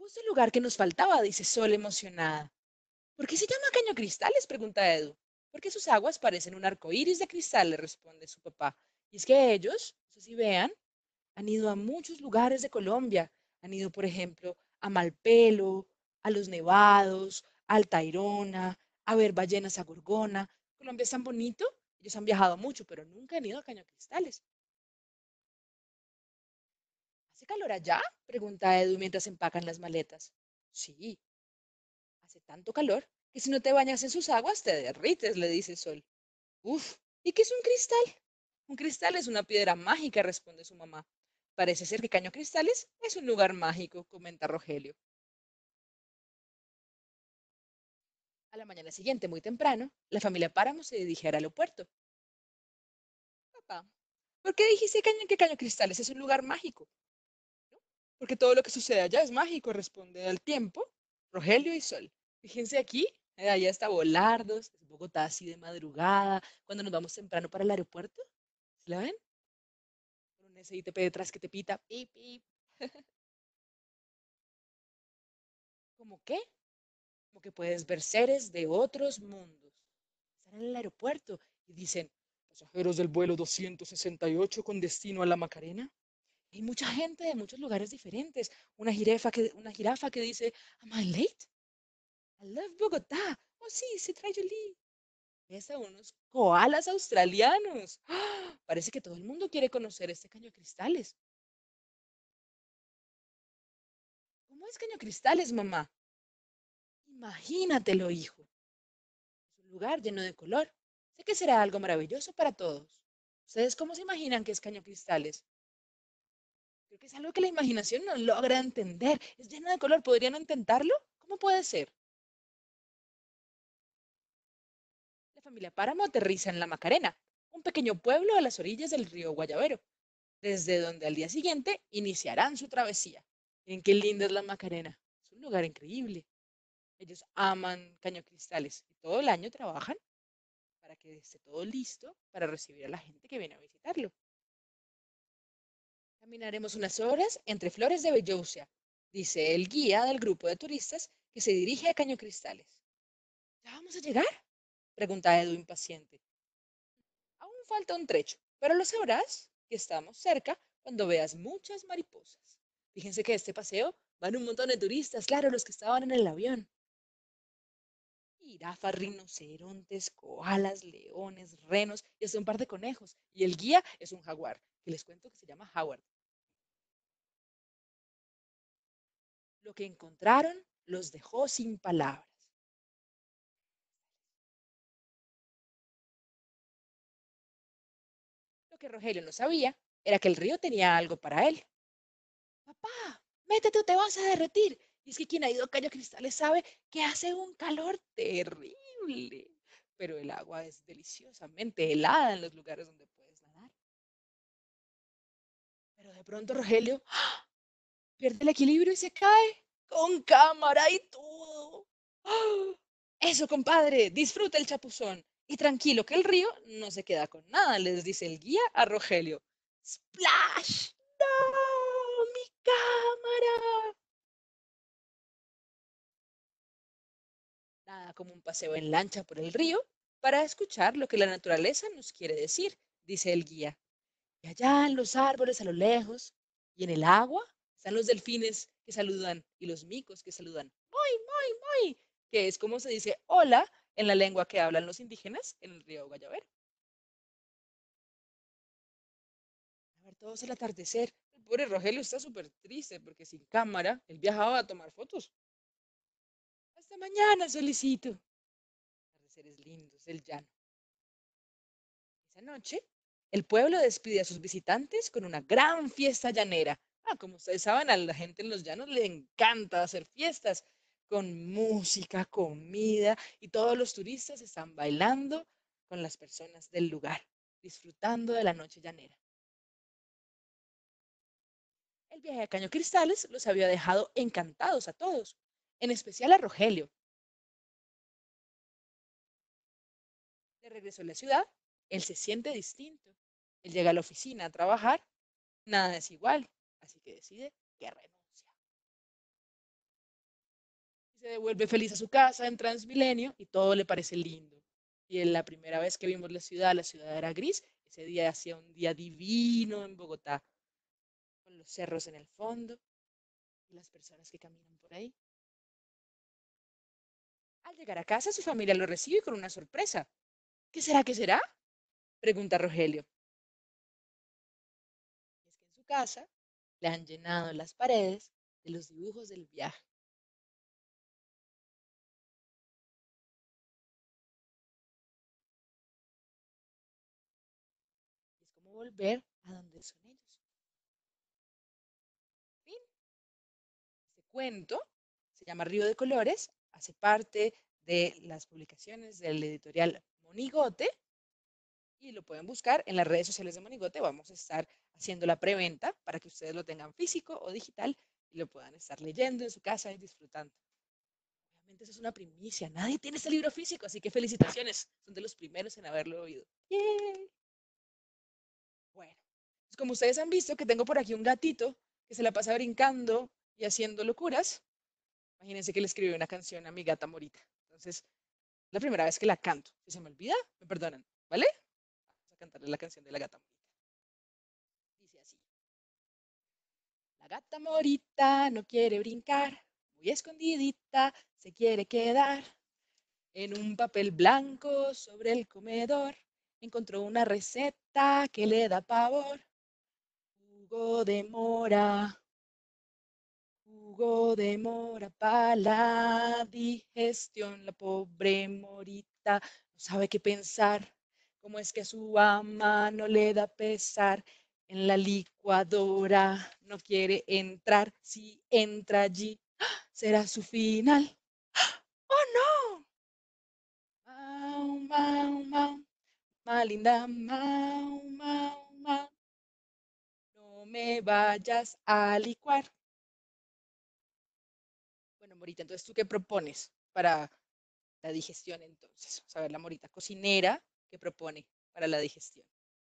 Justo el lugar que nos faltaba, dice Sol emocionada. ¿Por qué se llama Caño Cristales? Pregunta Edu. Porque sus aguas parecen un arco iris de cristal, le responde su papá. Y es que ellos, no sé si vean, han ido a muchos lugares de Colombia. Han ido, por ejemplo, a Malpelo, a Los Nevados, al Tayrona, a ver ballenas a Gorgona. Colombia es tan bonito. Ellos han viajado mucho, pero nunca han ido a Caño Cristales. ¿Hace calor allá? Pregunta Edu mientras empacan las maletas. Sí, hace tanto calor que si no te bañas en sus aguas te derrites, le dice Sol. Uf, ¿y qué es un cristal? Un cristal es una piedra mágica, responde su mamá. Parece ser que Caño Cristales es un lugar mágico, comenta Rogelio. A la mañana siguiente, muy temprano, la familia Páramo se dirige al aeropuerto. Papá, ¿por qué dijiste que Caño Cristales es un lugar mágico? ¿No? Porque todo lo que sucede allá es mágico, responde al tiempo Rogelio y Sol. Fíjense aquí, allá está Volardos, es Bogotá así de madrugada, cuando nos vamos temprano para el aeropuerto. ¿Se la ven? Con un SITP detrás que te pita, pip, pip. ¿Cómo qué? Como que puedes ver seres de otros mundos. Están en el aeropuerto y dicen, pasajeros del vuelo 268 con destino a la Macarena. Hay mucha gente de muchos lugares diferentes. Una jirafa que dice, Am I late? I love Bogotá. Oh, sí, se trae Jolie. Ves a unos koalas australianos. ¡Ah! Parece que todo el mundo quiere conocer este Caño Cristales. ¿Cómo es Caño Cristales, mamá? Imagínatelo, hijo. Es un lugar lleno de color. Sé que será algo maravilloso para todos. ¿Ustedes cómo se imaginan que es Caño Cristales? Creo que es algo que la imaginación no logra entender. Es lleno de color. ¿Podrían intentarlo? ¿Cómo puede ser? La familia Páramo aterriza en La Macarena, un pequeño pueblo a las orillas del río Guayavero, desde donde al día siguiente iniciarán su travesía. Miren qué linda es La Macarena. Es un lugar increíble. Ellos aman Caño Cristales y todo el año trabajan para que esté todo listo para recibir a la gente que viene a visitarlo. Caminaremos unas horas entre flores de Bellousia, dice el guía del grupo de turistas que se dirige a Caño Cristales. ¿Ya vamos a llegar? Pregunta Edu impaciente. Aún falta un trecho, pero lo sabrás que estamos cerca cuando veas muchas mariposas. Fíjense que este paseo van un montón de turistas, claro, los que estaban en el avión. Jirafas, rinocerontes, koalas, leones, renos y hasta un par de conejos. Y el guía es un jaguar, que les cuento que se llama Howard. Lo que encontraron los dejó sin palabras. Lo que Rogelio no sabía era que el río tenía algo para él. Papá, métete o te vas a derretir. Y es que quien ha ido a Cayo Cristales sabe que hace un calor terrible. Pero el agua es deliciosamente helada en los lugares donde puedes nadar. Pero de pronto Rogelio pierde el equilibrio y se cae con cámara y todo. ¡Ah! Eso, compadre, disfruta el chapuzón. Y tranquilo que el río no se queda con nada, les dice el guía a Rogelio. ¡Splash! ¡No! ¡Mi cámara! Nada como un paseo en lancha por el río para escuchar lo que la naturaleza nos quiere decir, dice el guía. Y allá en los árboles a lo lejos y en el agua están los delfines que saludan y los micos que saludan. ¡Muy, muy, muy! Que es como se dice hola en la lengua que hablan los indígenas en el río Guayabero. A ver, todos al atardecer. El pobre Rogelio está súper triste porque sin cámara él viajaba a tomar fotos. Hasta mañana, solicito. Atardeceres lindos del llano. Esa noche, el pueblo despide a sus visitantes con una gran fiesta llanera. Como ustedes saben, a la gente en los llanos le encanta hacer fiestas con música, comida y todos los turistas están bailando con las personas del lugar, disfrutando de la noche llanera. El viaje a Caño Cristales los había dejado encantados a todos, en especial a Rogelio. De regreso a la ciudad, él se siente distinto. Él llega a la oficina a trabajar, nada es igual, así que decide que renuncia. Se devuelve feliz a su casa en Transmilenio y todo le parece lindo. Y en la primera vez que vimos la ciudad era gris. Ese día hacía un día divino en Bogotá, con los cerros en el fondo y las personas que caminan por ahí. Al llegar a casa, su familia lo recibe con una sorpresa. ¿Qué será? ¿Qué será? Pregunta Rogelio. Y es que en su casa le han llenado las paredes de los dibujos del viaje. Y es como volver a donde son ellos. Fin. Este cuento se llama Río de Colores, hace parte de las publicaciones del editorial Monigote y lo pueden buscar en las redes sociales de Monigote. Vamos a estar haciendo la preventa para que ustedes lo tengan físico o digital y lo puedan estar leyendo en su casa y disfrutando. Obviamente eso es una primicia, nadie tiene este libro físico, así que felicitaciones, son de los primeros en haberlo oído. ¡Yay! Bueno, pues como ustedes han visto que tengo por aquí un gatito que se la pasa brincando y haciendo locuras, imagínense que le escribí una canción a mi gata Morita. Entonces, la primera vez que la canto. Si se me olvida, me perdonan, ¿vale? Vamos a cantarle la canción de la gata Morita. Dice así. La gata Morita no quiere brincar, muy escondidita se quiere quedar. En un papel blanco sobre el comedor encontró una receta que le da pavor. Jugo de mora, jugo de mora para la digestión. La pobre Morita no sabe qué pensar. ¿Cómo es que a su ama no le da pesar? En la licuadora no quiere entrar. Si entra allí, será su final. ¡Oh, no! Mau, mau, mau. Malinda, mau, mau, mau. No me vayas a licuar. Bueno, Morita, entonces, ¿tú qué propones para la digestión entonces? Vamos a ver, la Morita cocinera, ¿qué propone para la digestión?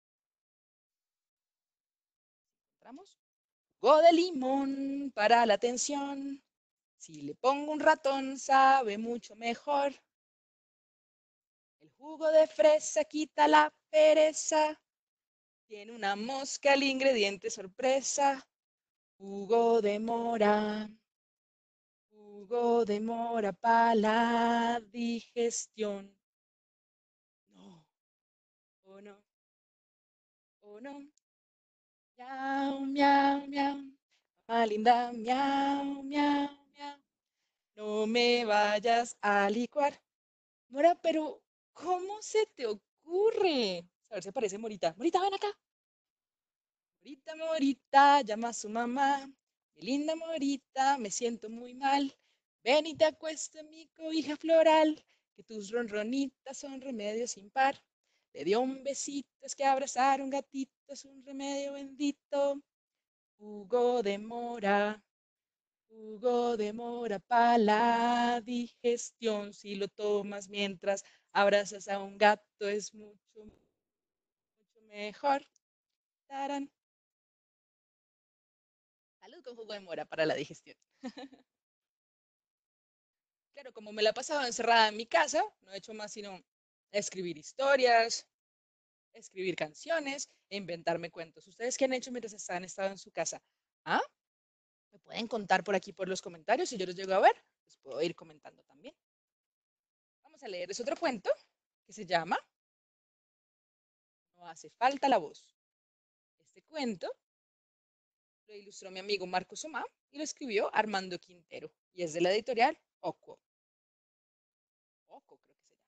¿Encontramos? Jugo de limón para la tensión. Si le pongo un ratón, sabe mucho mejor. El jugo de fresa quita la pereza. Tiene una mosca el ingrediente sorpresa. Jugo de mora. Jugo de mora para la digestión. No, oh no, oh no. Miau, miau, miau. Mamá linda, miau, miau, miau. No me vayas a licuar. Mora, pero ¿cómo se te ocurre? A ver si aparece Morita. Morita, ven acá. Morita, Morita, llama a su mamá. Mi linda Morita, me siento muy mal. Ven y te acuesto en mi cobija floral, que tus ronronitas son remedios sin par. Le dio un besito, es que abrazar un gatito es un remedio bendito. Jugo de mora, jugo de mora para la digestión. Si lo tomas mientras abrazas a un gato es mucho, mucho mejor. Tarán. Salud con jugo de mora para la digestión. Claro, como me la he pasado encerrada en mi casa, no he hecho más sino escribir historias, escribir canciones e inventarme cuentos. ¿Ustedes qué han hecho mientras han estado en su casa? ¿Ah? ¿Me pueden contar por aquí por los comentarios? Si yo los llego a ver, les puedo ir comentando también. Vamos a leerles otro cuento que se llama No hace falta la voz. Este cuento lo ilustró mi amigo Marco Somá y lo escribió Armando Quintero y es de la editorial Oco. Oco creo que se llama.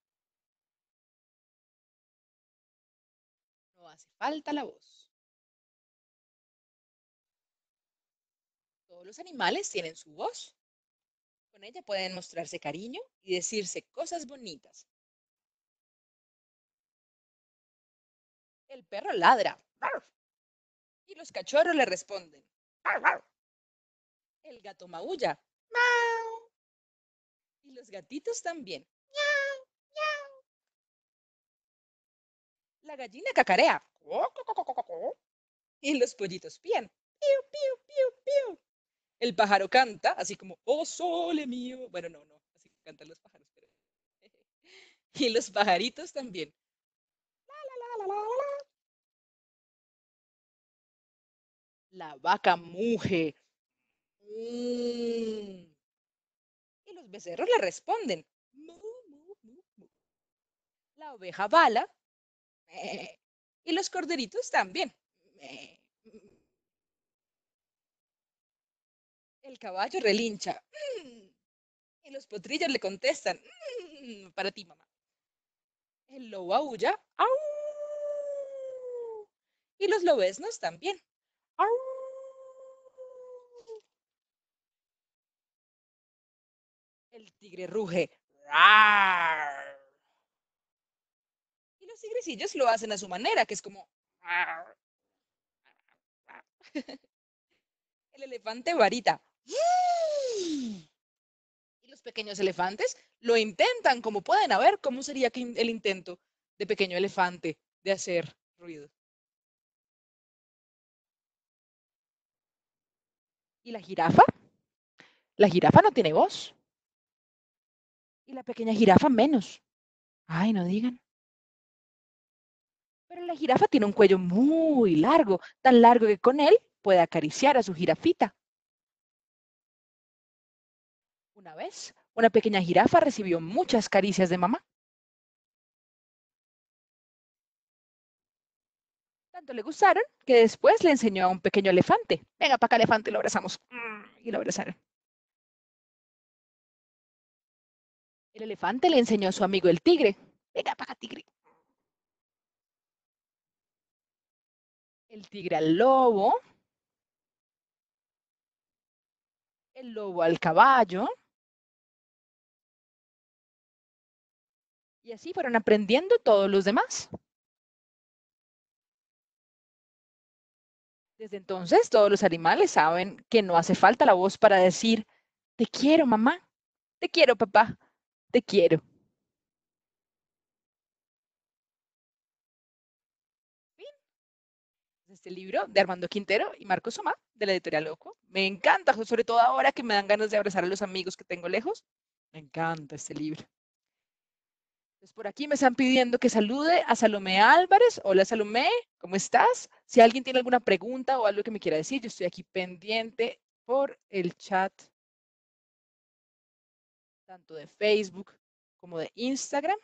No hace falta la voz. Todos los animales tienen su voz. Con ella pueden mostrarse cariño y decirse cosas bonitas. El perro ladra y los cachorros le responden. El gato maulla y los gatitos también. La gallina cacarea y los pollitos pían. Piu, piu, piu, piu. El pájaro canta, así como, oh sole mío. Bueno, no, así cantan los pájaros. Pero... Y los pajaritos también. La vaca muge. Mm. Y los becerros le responden. Mu, mu, mu, mu. La oveja bala. Y los corderitos también. El caballo relincha. Y los potrillos le contestan. Para ti, mamá. El lobo aúlla. ¡Au! Y los lobeznos también. ¡Au! El tigre ruge. ¡Rar! Y los tigrecillos lo hacen a su manera, que es como... ¡Rar! El elefante varita. Y los pequeños elefantes lo intentan como pueden. A ver, ¿cómo sería el intento de pequeño elefante de hacer ruido? ¿Y la jirafa? La jirafa no tiene voz. Y la pequeña jirafa menos. Ay, no digan. Pero la jirafa tiene un cuello muy largo, tan largo que con él puede acariciar a su jirafita. Una vez, una pequeña jirafa recibió muchas caricias de mamá. Tanto le gustaron que después le enseñó a un pequeño elefante. Venga para acá, elefante, y lo abrazamos. Y lo abrazaron. El elefante le enseñó a su amigo el tigre. Venga para acá, tigre. El tigre al lobo. El lobo al caballo. Y así fueron aprendiendo todos los demás. Desde entonces, todos los animales saben que no hace falta la voz para decir, te quiero, mamá, te quiero, papá, te quiero. Este libro de Armando Quintero y Marcos Somá, de la editorial Loco. Me encanta, sobre todo ahora que me dan ganas de abrazar a los amigos que tengo lejos. Me encanta este libro. Pues por aquí me están pidiendo que salude a Salomé Álvarez. Hola Salomé, ¿cómo estás? Si alguien tiene alguna pregunta o algo que me quiera decir, yo estoy aquí pendiente por el chat, tanto de Facebook como de Instagram.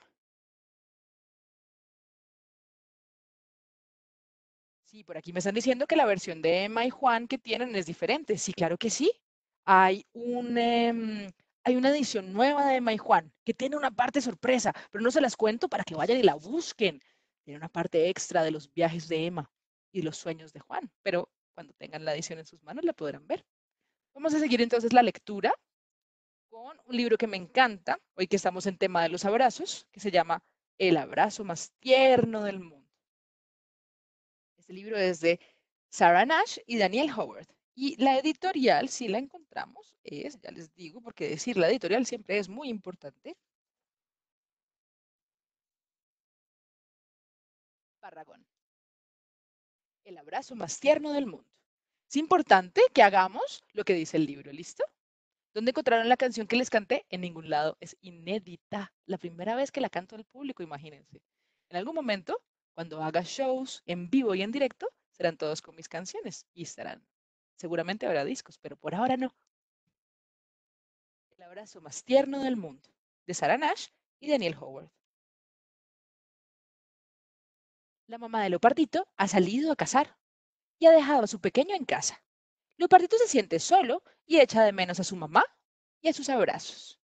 Sí, por aquí me están diciendo que la versión de Emma y Juan que tienen es diferente. Sí, claro que sí. Hay hay una edición nueva de Emma y Juan que tiene una parte sorpresa, pero no se las cuento para que vayan y la busquen. Tiene una parte extra de los viajes de Emma y los sueños de Juan, pero cuando tengan la edición en sus manos la podrán ver. Vamos a seguir entonces la lectura con un libro que me encanta, hoy que estamos en tema de los abrazos, que se llama El abrazo más tierno del mundo. Este libro es de Sarah Nash y Daniel Howard. Y la editorial, si la encontramos, es, ya les digo, porque decir la editorial siempre es muy importante, Barragón. El abrazo más tierno del mundo. Es importante que hagamos lo que dice el libro, ¿listo? ¿Dónde encontraron la canción que les canté? En ningún lado. Es inédita. La primera vez que la canto al público, imagínense. En algún momento, cuando haga shows en vivo y en directo, serán todos con mis canciones y estarán. Seguramente habrá discos, pero por ahora no. El abrazo más tierno del mundo, de Sarah Nash y Daniel Howard. La mamá de Leopardito ha salido a cazar y ha dejado a su pequeño en casa. Leopardito se siente solo y echa de menos a su mamá y a sus abrazos.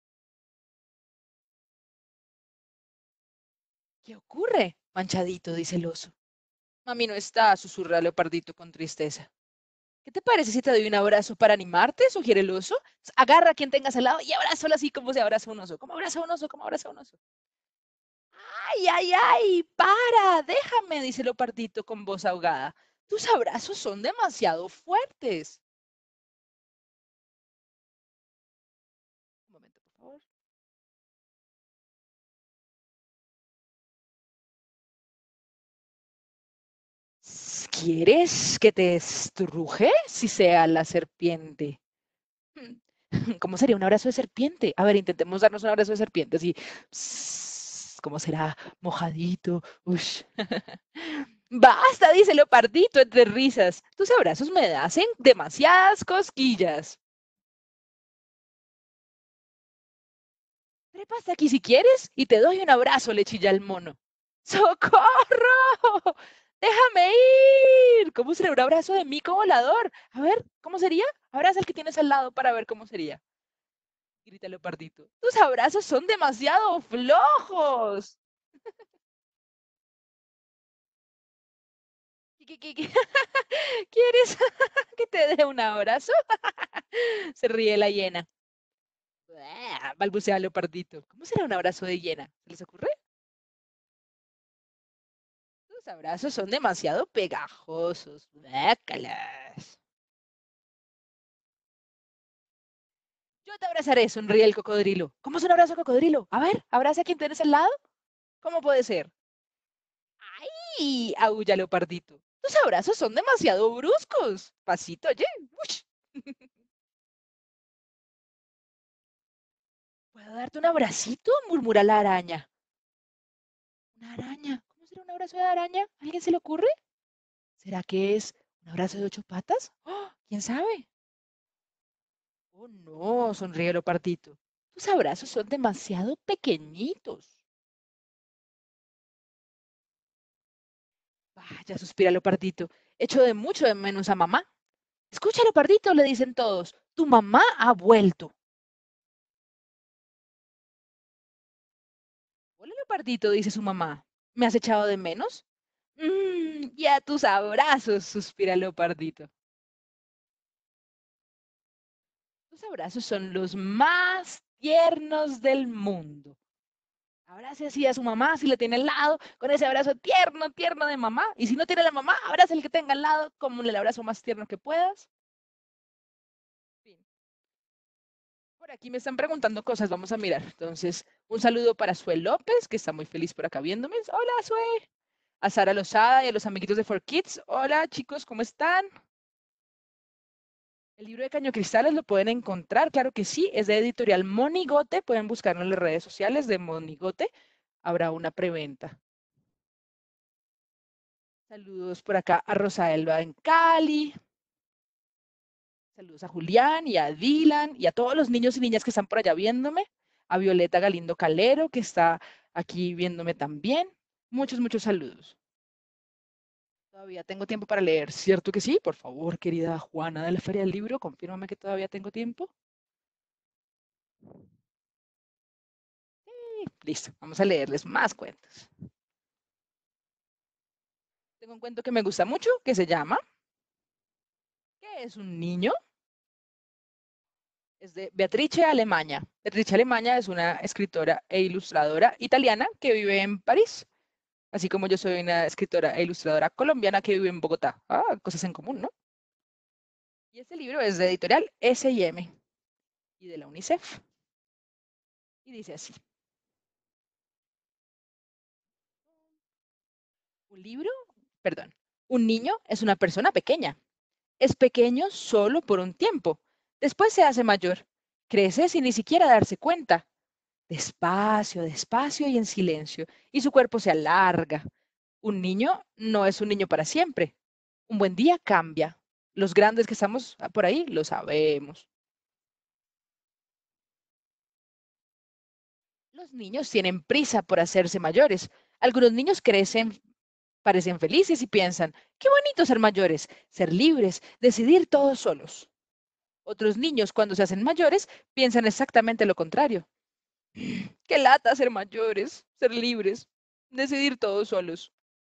¿Qué ocurre? Manchadito, dice el oso. Mami no está, susurra Leopardito con tristeza. ¿Qué te parece si te doy un abrazo para animarte? Sugiere el oso. Agarra a quien tengas al lado y abrázalo así como se abraza un oso. Como abraza un oso, como abraza un oso. ¡Ay, ay, ay! ¡Para! Déjame, dice Leopardito con voz ahogada. Tus abrazos son demasiado fuertes. Un momento, por favor. ¿Quieres que te estruje si sea la serpiente? ¿Cómo sería un abrazo de serpiente? A ver, intentemos darnos un abrazo de serpiente, así. ¿Cómo será? Mojadito. Ush. Basta, dice Leopardito entre risas. Tus abrazos me hacen demasiadas cosquillas. Trepa hasta aquí si quieres y te doy un abrazo, le chilla el mono. ¡Socorro! ¡Déjame ir! ¿Cómo sería un abrazo de mico volador? A ver, ¿cómo sería? Abraza al que tienes al lado para ver cómo sería. Grita Leopardito. Tus abrazos son demasiado flojos. ¿Quieres que te dé un abrazo? Se ríe la hiena. Balbucea Leopardito. ¿Cómo será un abrazo de hiena? ¿Se les ocurre? Tus abrazos son demasiado pegajosos. Guácalas. Yo te abrazaré, sonríe el cocodrilo. ¿Cómo es un abrazo cocodrilo? A ver, abraza a quien tienes al lado. ¿Cómo puede ser? ¡Ay! Aúlla Leopardito. Tus abrazos son demasiado bruscos. Pasito, oye. Ush. ¿Puedo darte un abracito? Murmura la araña. ¿Una araña? ¿Cómo será un abrazo de araña? ¿A alguien se le ocurre? ¿Será que es un abrazo de 8 patas? ¡Oh! ¿Quién sabe? Oh, no, sonríe Leopardito. Tus abrazos son demasiado pequeñitos. Vaya, suspira Leopardito. Echo de mucho de menos a mamá. Escucha, Leopardito, le dicen todos. Tu mamá ha vuelto. Hola, Leopardito, dice su mamá. ¿Me has echado de menos? Y a tus abrazos, suspira Leopardito. Tus abrazos son los más tiernos del mundo. Abrace así a su mamá si la tiene al lado, con ese abrazo tierno, tierno de mamá. Y si no tiene la mamá, abraza el que tenga al lado, como el abrazo más tierno que puedas. Fin. Por aquí me están preguntando cosas, vamos a mirar. Entonces, un saludo para Sue López, que está muy feliz por acá viéndome. Hola, Sue. A Sara Lozada y a los amiguitos de 4Kids. Hola, chicos, ¿cómo están? El libro de Cañocristales lo pueden encontrar, claro que sí, es de editorial Monigote. Pueden buscarlo en las redes sociales de Monigote. Habrá una preventa. Saludos por acá a Rosaelba en Cali. Saludos a Julián y a Dylan y a todos los niños y niñas que están por allá viéndome. A Violeta Galindo Calero, que está aquí viéndome también. Muchos, muchos saludos. Todavía tengo tiempo para leer, ¿cierto que sí? Por favor, querida Juana de la Feria del Libro, confírmame que todavía tengo tiempo. Sí, listo, vamos a leerles más cuentos. Tengo un cuento que me gusta mucho, que se llama ¿Qué es un niño? Es de Beatrice Alemagna. Beatrice Alemagna es una escritora e ilustradora italiana que vive en París, así como yo soy una escritora e ilustradora colombiana que vive en Bogotá. Ah, cosas en común, ¿no? Y este libro es de editorial S&M y de la UNICEF. Y dice así. Un niño es una persona pequeña. Es pequeño solo por un tiempo. Después se hace mayor. Crece sin ni siquiera darse cuenta. Despacio, despacio y en silencio. Y su cuerpo se alarga. Un niño no es un niño para siempre. Un buen día cambia. Los grandes que estamos por ahí lo sabemos. Los niños tienen prisa por hacerse mayores. Algunos niños crecen, parecen felices y piensan, qué bonito ser mayores, ser libres, decidir todos solos. Otros niños, cuando se hacen mayores, piensan exactamente lo contrario. Qué lata ser mayores, ser libres, decidir todos solos.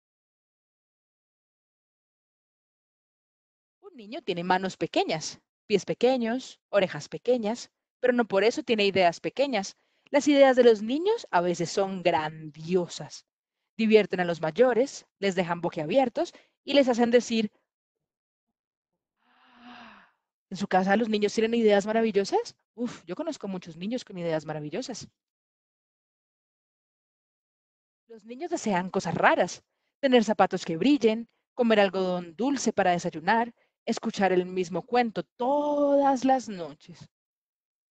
Un niño tiene manos pequeñas, pies pequeños, orejas pequeñas, pero no por eso tiene ideas pequeñas. Las ideas de los niños a veces son grandiosas. Divierten a los mayores, les dejan boquiabiertos y les hacen decir, ¿en su casa los niños tienen ideas maravillosas? Uf, yo conozco muchos niños con ideas maravillosas. Los niños desean cosas raras, tener zapatos que brillen, comer algodón dulce para desayunar, escuchar el mismo cuento todas las noches.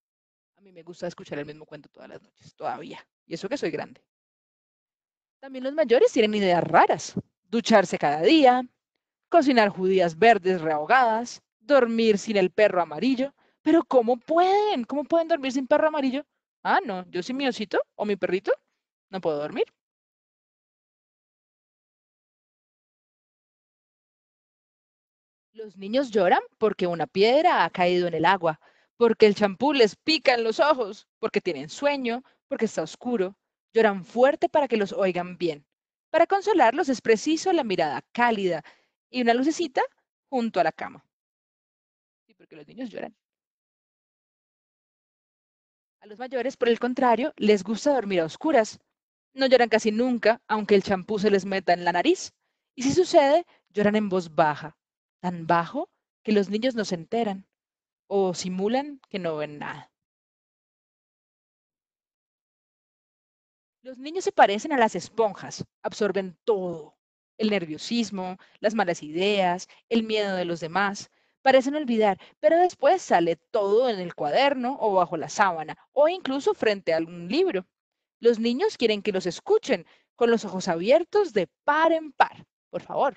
A mí me gusta escuchar el mismo cuento todas las noches, todavía. Y eso que soy grande. También los mayores tienen ideas raras. Ducharse cada día, cocinar judías verdes rehogadas, dormir sin el perro amarillo. Pero ¿cómo pueden? ¿Cómo pueden dormir sin perro amarillo? Ah, no, yo sin mi osito o mi perrito no puedo dormir. Los niños lloran porque una piedra ha caído en el agua, porque el champú les pica en los ojos, porque tienen sueño, porque está oscuro. Lloran fuerte para que los oigan bien. Para consolarlos es preciso la mirada cálida y una lucecita junto a la cama. Sí, porque los niños lloran. A los mayores, por el contrario, les gusta dormir a oscuras. No lloran casi nunca, aunque el champú se les meta en la nariz. Y si sucede, lloran en voz baja, tan bajo que los niños no se enteran o simulan que no ven nada. Los niños se parecen a las esponjas, absorben todo, el nerviosismo, las malas ideas, el miedo de los demás. Parecen olvidar, pero después sale todo en el cuaderno o bajo la sábana o incluso frente a un libro. Los niños quieren que los escuchen con los ojos abiertos de par en par. Por favor.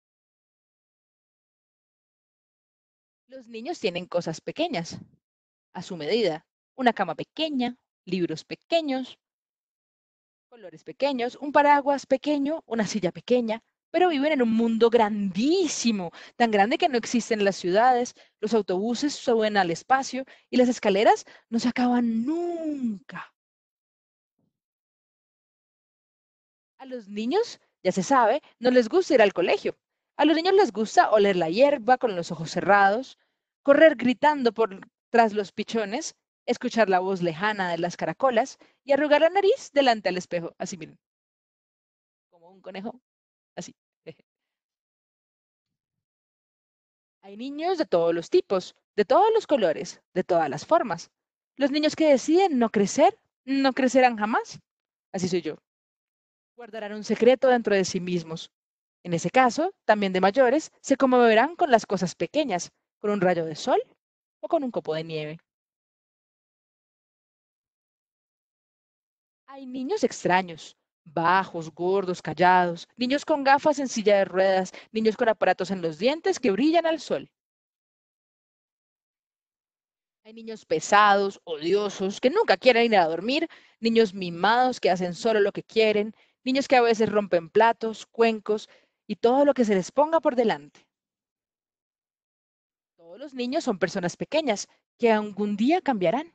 Los niños tienen cosas pequeñas, a su medida. Una cama pequeña, libros pequeños, colores pequeños, un paraguas pequeño, una silla pequeña, pero viven en un mundo grandísimo, tan grande que no existen las ciudades, los autobuses suben al espacio y las escaleras no se acaban nunca. A los niños, ya se sabe, no les gusta ir al colegio. A los niños les gusta oler la hierba con los ojos cerrados, correr gritando por tras los pichones, escuchar la voz lejana de las caracolas y arrugar la nariz delante al espejo. Así miren, como un conejo, así. Hay niños de todos los tipos, de todos los colores, de todas las formas. Los niños que deciden no crecer, no crecerán jamás. Así soy yo. Guardarán un secreto dentro de sí mismos. En ese caso, también de mayores, se conmoverán con las cosas pequeñas, con un rayo de sol o con un copo de nieve. Hay niños extraños, bajos, gordos, callados, niños con gafas en silla de ruedas, niños con aparatos en los dientes que brillan al sol. Hay niños pesados, odiosos, que nunca quieren ir a dormir, niños mimados que hacen solo lo que quieren, niños que a veces rompen platos, cuencos y todo lo que se les ponga por delante. Todos los niños son personas pequeñas que algún día cambiarán.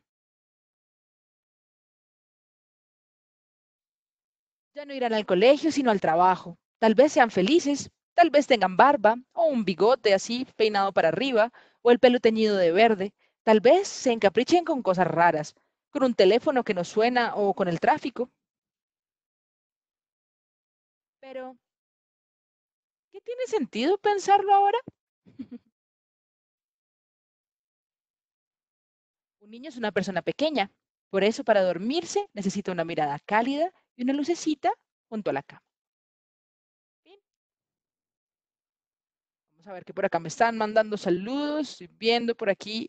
Ya no irán al colegio, sino al trabajo. Tal vez sean felices, tal vez tengan barba o un bigote así peinado para arriba o el pelo teñido de verde. Tal vez se encaprichen con cosas raras, con un teléfono que no suena o con el tráfico. Pero, ¿qué tiene sentido pensarlo ahora? Un niño es una persona pequeña, por eso para dormirse necesita una mirada cálida y una lucecita junto a la cama. Fin. Vamos a ver que por acá me están mandando saludos, estoy viendo por aquí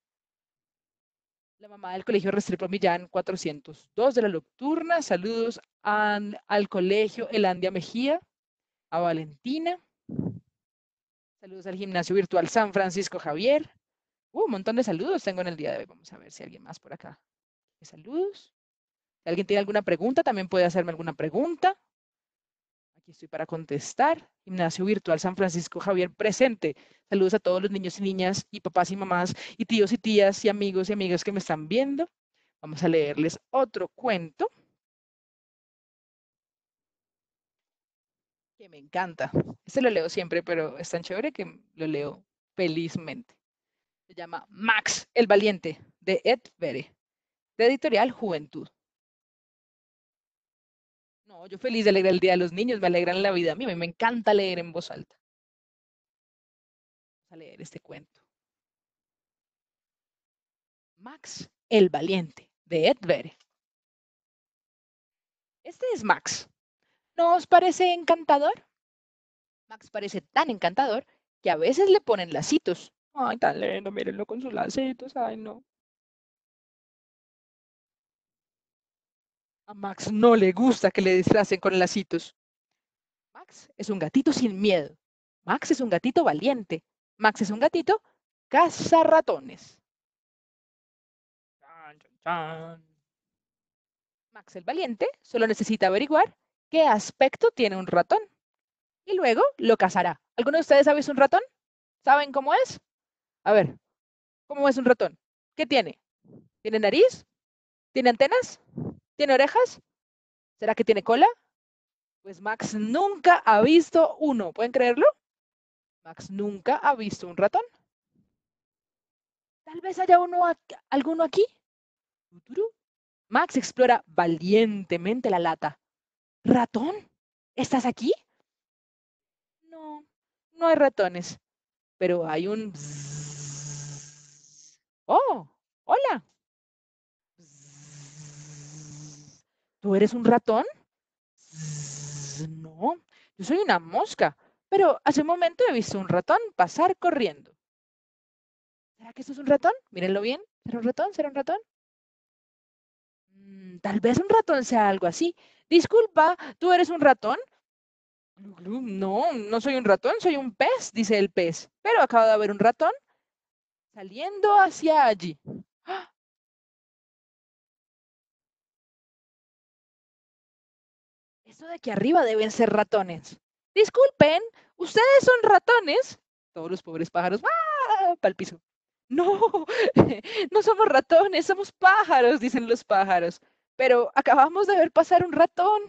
la mamá del colegio Restrepo Millán 402 de la Nocturna, saludos al colegio Elandia Mejía, a Valentina, saludos al gimnasio virtual San Francisco Javier. Un montón de saludos tengo en el día de hoy. Vamos a ver si alguien más por acá. Saludos. Si alguien tiene alguna pregunta, también puede hacerme alguna pregunta. Aquí estoy para contestar. Gimnasio Virtual San Francisco Javier presente. Saludos a todos los niños y niñas y papás y mamás y tíos y tías y amigos y amigas que me están viendo. Vamos a leerles otro cuento que me encanta. Este lo leo siempre, pero es tan chévere que lo leo felizmente. Se llama Max el Valiente, de Ed Vere, de Editorial Juventud. No, yo feliz de alegrar el Día de los Niños, me alegran la vida. A mí me encanta leer en voz alta. Vamos a leer este cuento. Max el Valiente, de Ed Vere. Este es Max. ¿No os parece encantador? Max parece tan encantador que a veces le ponen lacitos. Ay, tan lindo, mírenlo con sus lacitos, ay no. A Max no le gusta que le disfracen con lacitos. Max es un gatito sin miedo. Max es un gatito valiente. Max es un gatito cazarratones. Chan, chan, chan. Max el valiente solo necesita averiguar qué aspecto tiene un ratón y luego lo cazará. ¿Alguno de ustedes ha visto un ratón? ¿Saben cómo es? A ver, ¿cómo es un ratón? ¿Qué tiene? ¿Tiene nariz? ¿Tiene antenas? ¿Tiene orejas? ¿Será que tiene cola? Pues Max nunca ha visto uno. ¿Pueden creerlo? Max nunca ha visto un ratón. Tal vez haya alguno aquí. Tuturú. Max explora valientemente la lata. ¿Ratón? ¿Estás aquí? No, no hay ratones, pero hay un bzzz. ¡Oh! ¡Hola! Bzzz. ¿Tú eres un ratón? Bzzz. No, yo soy una mosca, pero hace un momento he visto un ratón pasar corriendo. ¿Será que esto es un ratón? Mírenlo bien. ¿Será un ratón? ¿Será un ratón? Tal vez un ratón sea algo así. Disculpa, ¿tú eres un ratón? Glu, glu. No, no soy un ratón, soy un pez, dice el pez. Pero acabo de ver un ratón saliendo hacia allí. ¡Ah! Eso de aquí arriba deben ser ratones. Disculpen, ¿ustedes son ratones? Todos los pobres pájaros, ¡ah! Pa'l piso. No, no somos ratones, somos pájaros, dicen los pájaros. Pero acabamos de ver pasar un ratón.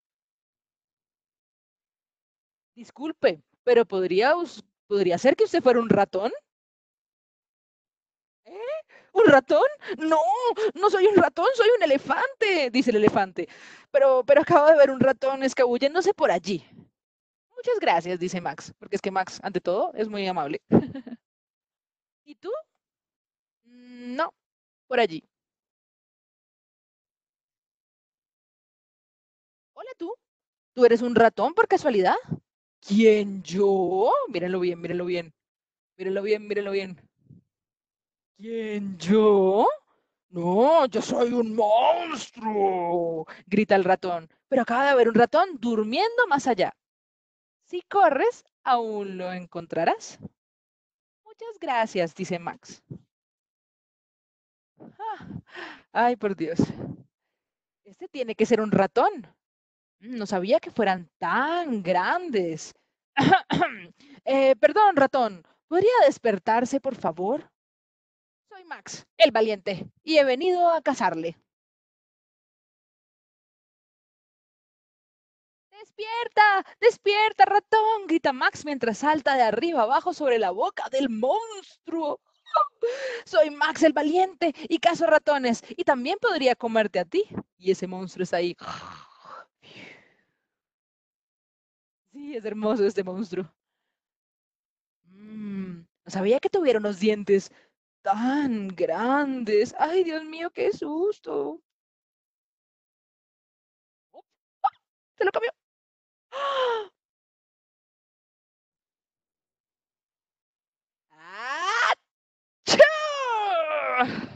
Disculpe, pero podría ser que usted fuera un ratón. ¿Eh? ¿Un ratón? No, no soy un ratón, soy un elefante, dice el elefante. Pero acabo de ver un ratón escabulléndose por allí. Muchas gracias, dice Max, porque es que Max, ante todo, es muy amable. ¿Y tú? No, por allí. Hola tú. ¿Tú eres un ratón por casualidad? ¿Quién yo? Mírenlo bien, mírenlo bien. Mírenlo bien, mírenlo bien. ¿Quién yo? No, yo soy un monstruo, grita el ratón. Pero acaba de haber un ratón durmiendo más allá. Si corres, aún lo encontrarás. Muchas gracias, dice Max. Ah, ay, por Dios. Este tiene que ser un ratón. No sabía que fueran tan grandes. Perdón, ratón. ¿Podría despertarse, por favor? Soy Max, el valiente, y he venido a cazarle. ¡Despierta! ¡Despierta, ratón! Grita Max mientras salta de arriba abajo sobre la boca del monstruo. Soy Max el valiente y cazo ratones y también podría comerte a ti. Y ese monstruo está ahí. Sí, es hermoso este monstruo. No sabía que tuviera unos dientes tan grandes. Ay, Dios mío, qué susto. ¡Oh! ¡Ah! Se lo comió. ¡Ah! ¡Achú!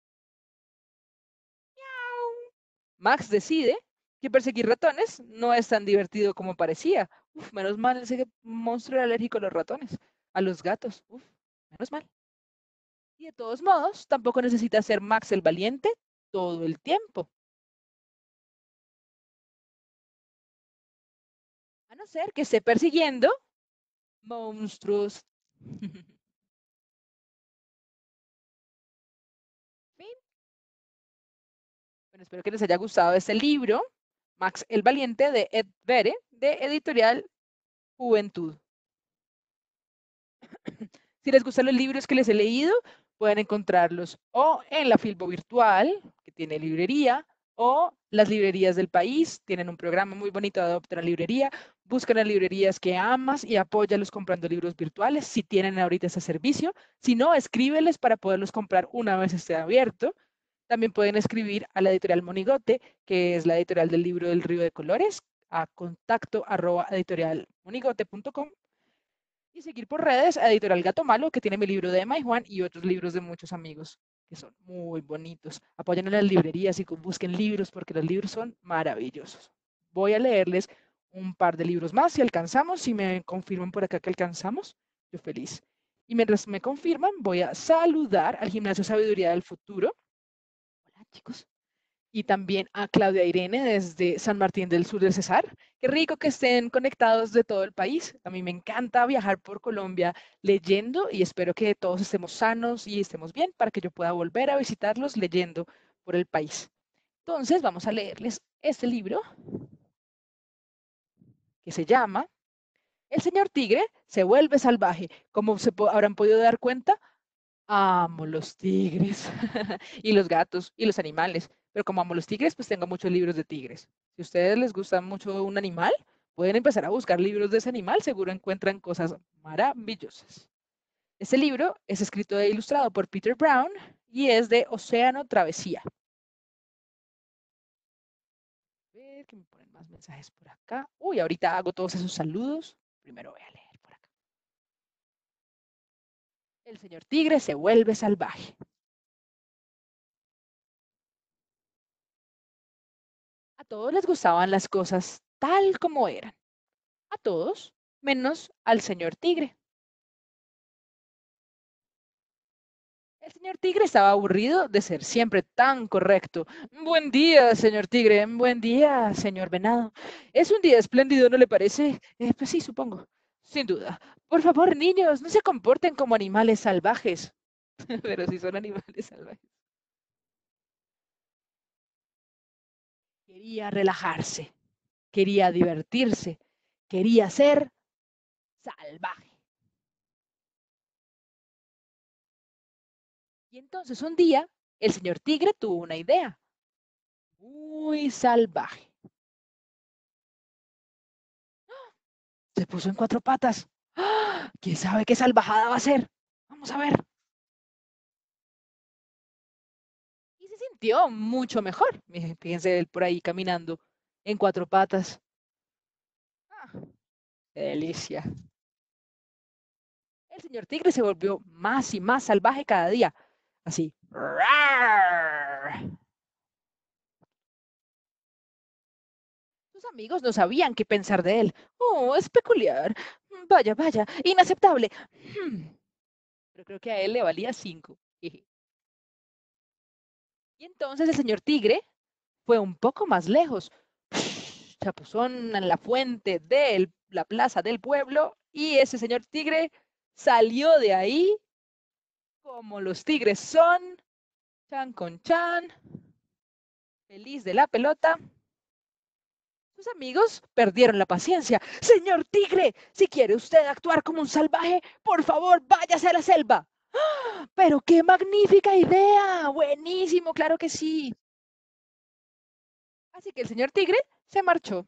Max decide que perseguir ratones no es tan divertido como parecía. Uf, menos mal, ese monstruo era alérgico a los ratones, a los gatos. Uf, menos mal. Y de todos modos, tampoco necesita ser Max el valiente todo el tiempo. A no ser que esté persiguiendo monstruos. Fin. Bueno, espero que les haya gustado este libro, Max el Valiente, de Ed Vere, de Editorial Juventud. Si les gustan los libros que les he leído, pueden encontrarlos o en la Filbo Virtual, que tiene librería, o las librerías del país. Tienen un programa muy bonito de Adopta una librería. Buscan las librerías que amas y apóyalos comprando libros virtuales, si tienen ahorita ese servicio. Si no, escríbeles para poderlos comprar una vez esté abierto. También pueden escribir a la editorial Monigote, que es la editorial del libro del Río de Colores, a contacto@editorialmonigote.com, y seguir por redes a Editorial Gato Malo, que tiene mi libro de Emma y Juan y otros libros de muchos amigos que son muy bonitos. Apoyen a las librerías y busquen libros porque los libros son maravillosos. Voy a leerles un par de libros más si alcanzamos, si me confirman por acá que alcanzamos, yo feliz. Y mientras me confirman, voy a saludar al Gimnasio Sabiduría del Futuro. Hola, chicos. Y también a Claudia Irene desde San Martín del Sur del Cesar. Qué rico que estén conectados de todo el país. A mí me encanta viajar por Colombia leyendo y espero que todos estemos sanos y estemos bien para que yo pueda volver a visitarlos leyendo por el país. Entonces vamos a leerles este libro que se llama El señor tigre se vuelve salvaje. Como habrán podido dar cuenta, amo los tigres y los gatos y los animales, pero como amo los tigres, pues tengo muchos libros de tigres. Si a ustedes les gusta mucho un animal, pueden empezar a buscar libros de ese animal, seguro encuentran cosas maravillosas. Este libro es escrito e ilustrado por Peter Brown y es de Océano Travesía. A ver que me ponen más mensajes por acá. Uy, ahorita hago todos esos saludos. Primero voy a leer por acá. El señor tigre se vuelve salvaje. A todos les gustaban las cosas tal como eran. A todos, menos al señor tigre. El señor tigre estaba aburrido de ser siempre tan correcto. Buen día, señor tigre. Buen día, señor venado. Es un día espléndido, ¿no le parece? Pues sí, supongo. Sin duda. Por favor, niños, no se comporten como animales salvajes. Pero si son animales salvajes. Quería relajarse, quería divertirse, quería ser salvaje. Y entonces un día el señor tigre tuvo una idea muy salvaje. Se puso en cuatro patas. ¡Ah! ¿Quién sabe qué salvajada va a ser? Vamos a ver. Y se sintió mucho mejor. Fíjense él por ahí caminando en cuatro patas. ¡Ah! ¡Qué delicia! El señor tigre se volvió más y más salvaje cada día. Así. ¡Rar! Sus amigos no sabían qué pensar de él. Oh, es peculiar. Vaya, vaya, inaceptable. Pero creo que a él le valía 5. Y entonces el señor tigre fue un poco más lejos. Chapuzón en la fuente de la plaza del pueblo y ese señor tigre salió de ahí como los tigres son, chan con chan, feliz de la pelota. Sus amigos perdieron la paciencia. Señor tigre, si quiere usted actuar como un salvaje, por favor, váyase a la selva. ¡Ah! Pero qué magnífica idea. Buenísimo, claro que sí. Así que el señor tigre se marchó.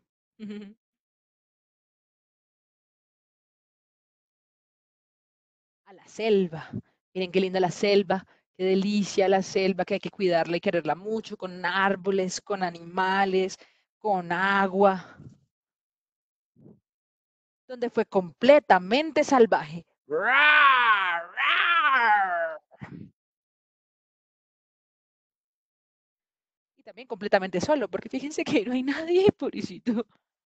A la selva. Miren qué linda la selva, qué delicia la selva, que hay que cuidarla y quererla mucho, con árboles, con animales, con agua, donde fue completamente salvaje. ¡Rar! ¡Rar! Y también completamente solo, porque fíjense que no hay nadie, pobrecito.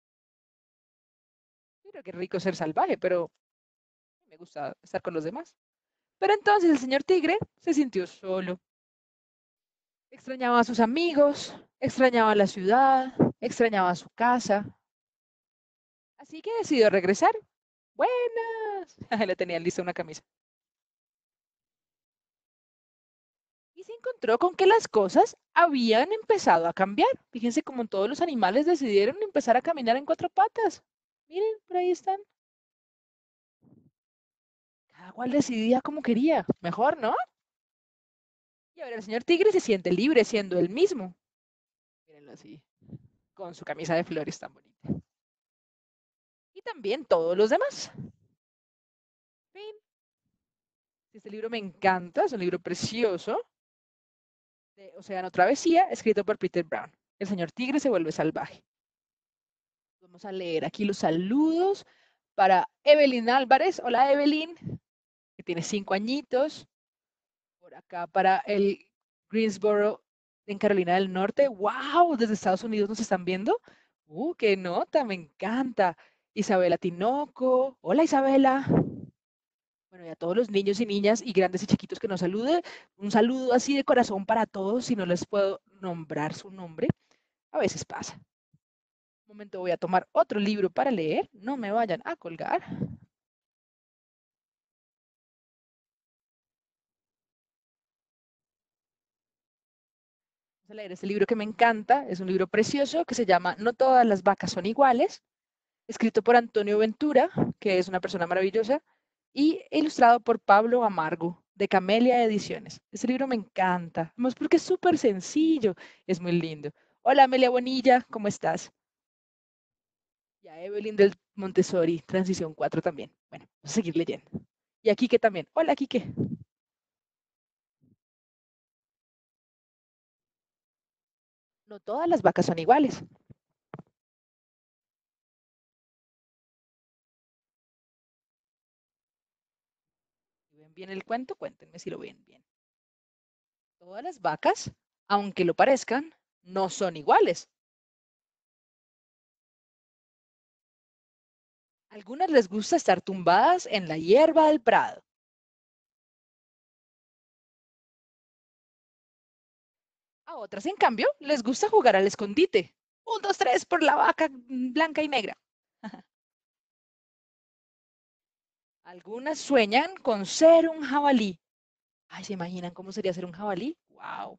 Pero qué rico ser salvaje, pero me gusta estar con los demás. Pero entonces el señor tigre se sintió solo. Extrañaba a sus amigos, extrañaba la ciudad, extrañaba su casa. Así que decidió regresar. Buenas. Le tenían lista una camisa. Y se encontró con que las cosas habían empezado a cambiar. Fíjense cómo todos los animales decidieron empezar a caminar en cuatro patas. Miren, por ahí están. Cada cual decidía como quería. Mejor, ¿no? Y ahora el señor tigre se siente libre siendo él mismo. Mírenlo así, con su camisa de flores tan bonita. Y también todos los demás. Fin. Este libro me encanta, es un libro precioso de Océano Travesía, escrito por Peter Brown. El señor tigre se vuelve salvaje. Vamos a leer aquí los saludos para Evelyn Álvarez. Hola Evelyn, que tiene 5 añitos. Por acá para el Greensboro en Carolina del Norte. ¡Wow! Desde Estados Unidos nos están viendo. ¡Qué nota! Me encanta. Isabela Tinoco. Hola, Isabela. Bueno, y a todos los niños y niñas y grandes y chiquitos que nos saluden, un saludo así de corazón para todos. Si no les puedo nombrar su nombre, a veces pasa. Un momento, voy a tomar otro libro para leer. No me vayan a colgar. Vamos a leer este libro que me encanta. Es un libro precioso que se llama No todas las vacas son iguales, escrito por Antonio Ventura, que es una persona maravillosa, y ilustrado por Pablo Amargo, de Camelia Ediciones. Este libro me encanta, además porque es súper sencillo, es muy lindo. Hola Amelia Bonilla, ¿cómo estás? Y a Evelyn del Montessori, Transición 4 también. Bueno, vamos a seguir leyendo. Y a Quique también. Hola Quique. No todas las vacas son iguales. Si ven bien el cuento, cuéntenme si lo ven bien. Todas las vacas, aunque lo parezcan, no son iguales. Algunas les gusta estar tumbadas en la hierba del prado. A otras, en cambio, les gusta jugar al escondite. Un, dos, tres por la vaca blanca y negra. Algunas sueñan con ser un jabalí. Ay, ¿se imaginan cómo sería ser un jabalí? ¡Wow!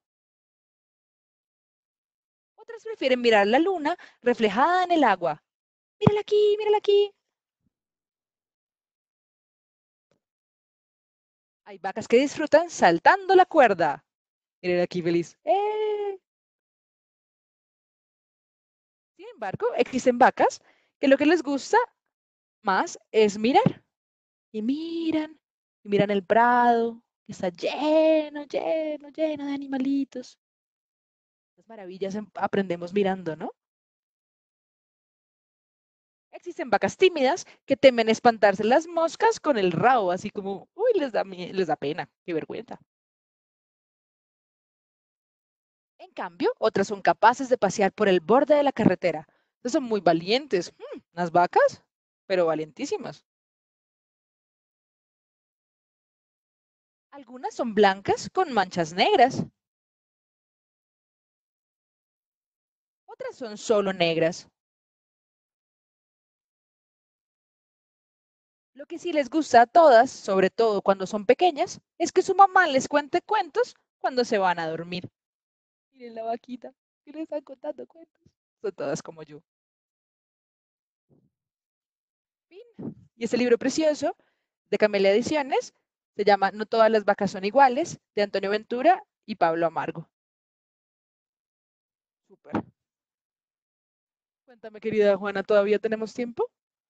Otras prefieren mirar la luna reflejada en el agua. Mírala aquí, mírala aquí. Hay vacas que disfrutan saltando la cuerda. Miren aquí feliz. Sin embargo, existen vacas que lo que les gusta más es mirar. Y miran el prado, que está lleno, lleno, lleno de animalitos. Las maravillas aprendemos mirando, ¿no? Existen vacas tímidas que temen espantarse las moscas con el rabo, así como, uy, les da pena, qué vergüenza. En cambio, otras son capaces de pasear por el borde de la carretera. Estas son muy valientes. Unas vacas, pero valientísimas. Algunas son blancas con manchas negras. Otras son solo negras. Lo que sí les gusta a todas, sobre todo cuando son pequeñas, es que su mamá les cuente cuentos cuando se van a dormir. Miren la vaquita, que le están contando cuentos. Son todas como yo. Fin. Y este libro precioso de Camelia Ediciones se llama No todas las vacas son iguales, de Antonio Ventura y Pablo Amargo. Súper. Cuéntame, querida Juana, ¿todavía tenemos tiempo?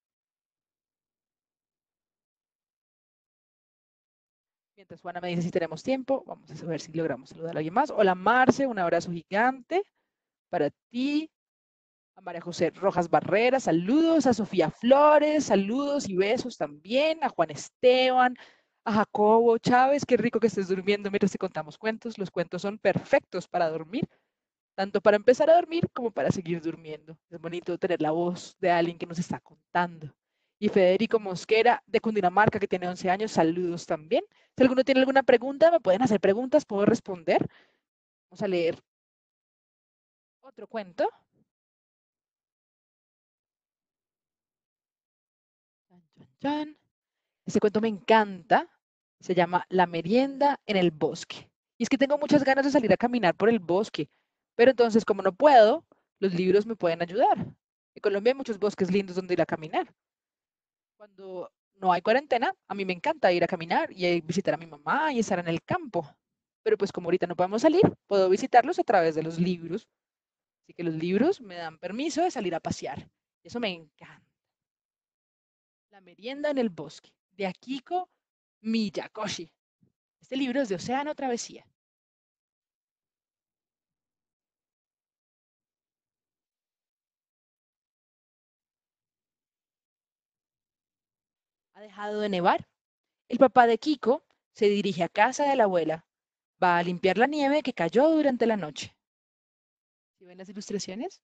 Mientras Juana me dice si tenemos tiempo, vamos a ver si logramos saludar a alguien más. Hola Marce, un abrazo gigante para ti. A María José Rojas Barrera, saludos. A Sofía Flores, saludos y besos también. A Juan Esteban, a Jacobo Chávez, qué rico que estés durmiendo mientras te contamos cuentos. Los cuentos son perfectos para dormir, tanto para empezar a dormir como para seguir durmiendo. Es bonito tener la voz de alguien que nos está contando. Y Federico Mosquera, de Cundinamarca, que tiene 11 años, saludos también. Si alguno tiene alguna pregunta, me pueden hacer preguntas, puedo responder. Vamos a leer otro cuento. Chan, chan, chan. Este cuento me encanta. Se llama La merienda en el bosque. Y es que tengo muchas ganas de salir a caminar por el bosque. Pero entonces, como no puedo, los libros me pueden ayudar. En Colombia hay muchos bosques lindos donde ir a caminar. Cuando no hay cuarentena, a mí me encanta ir a caminar y visitar a mi mamá y estar en el campo. Pero pues como ahorita no podemos salir, puedo visitarlos a través de los libros. Así que los libros me dan permiso de salir a pasear. Eso me encanta. La merienda en el bosque, de Akiko Miyakoshi. Este libro es de Océano Travesía. Ha dejado de nevar. El papá de Kiko se dirige a casa de la abuela. Va a limpiar la nieve que cayó durante la noche. ¿Sí ven las ilustraciones?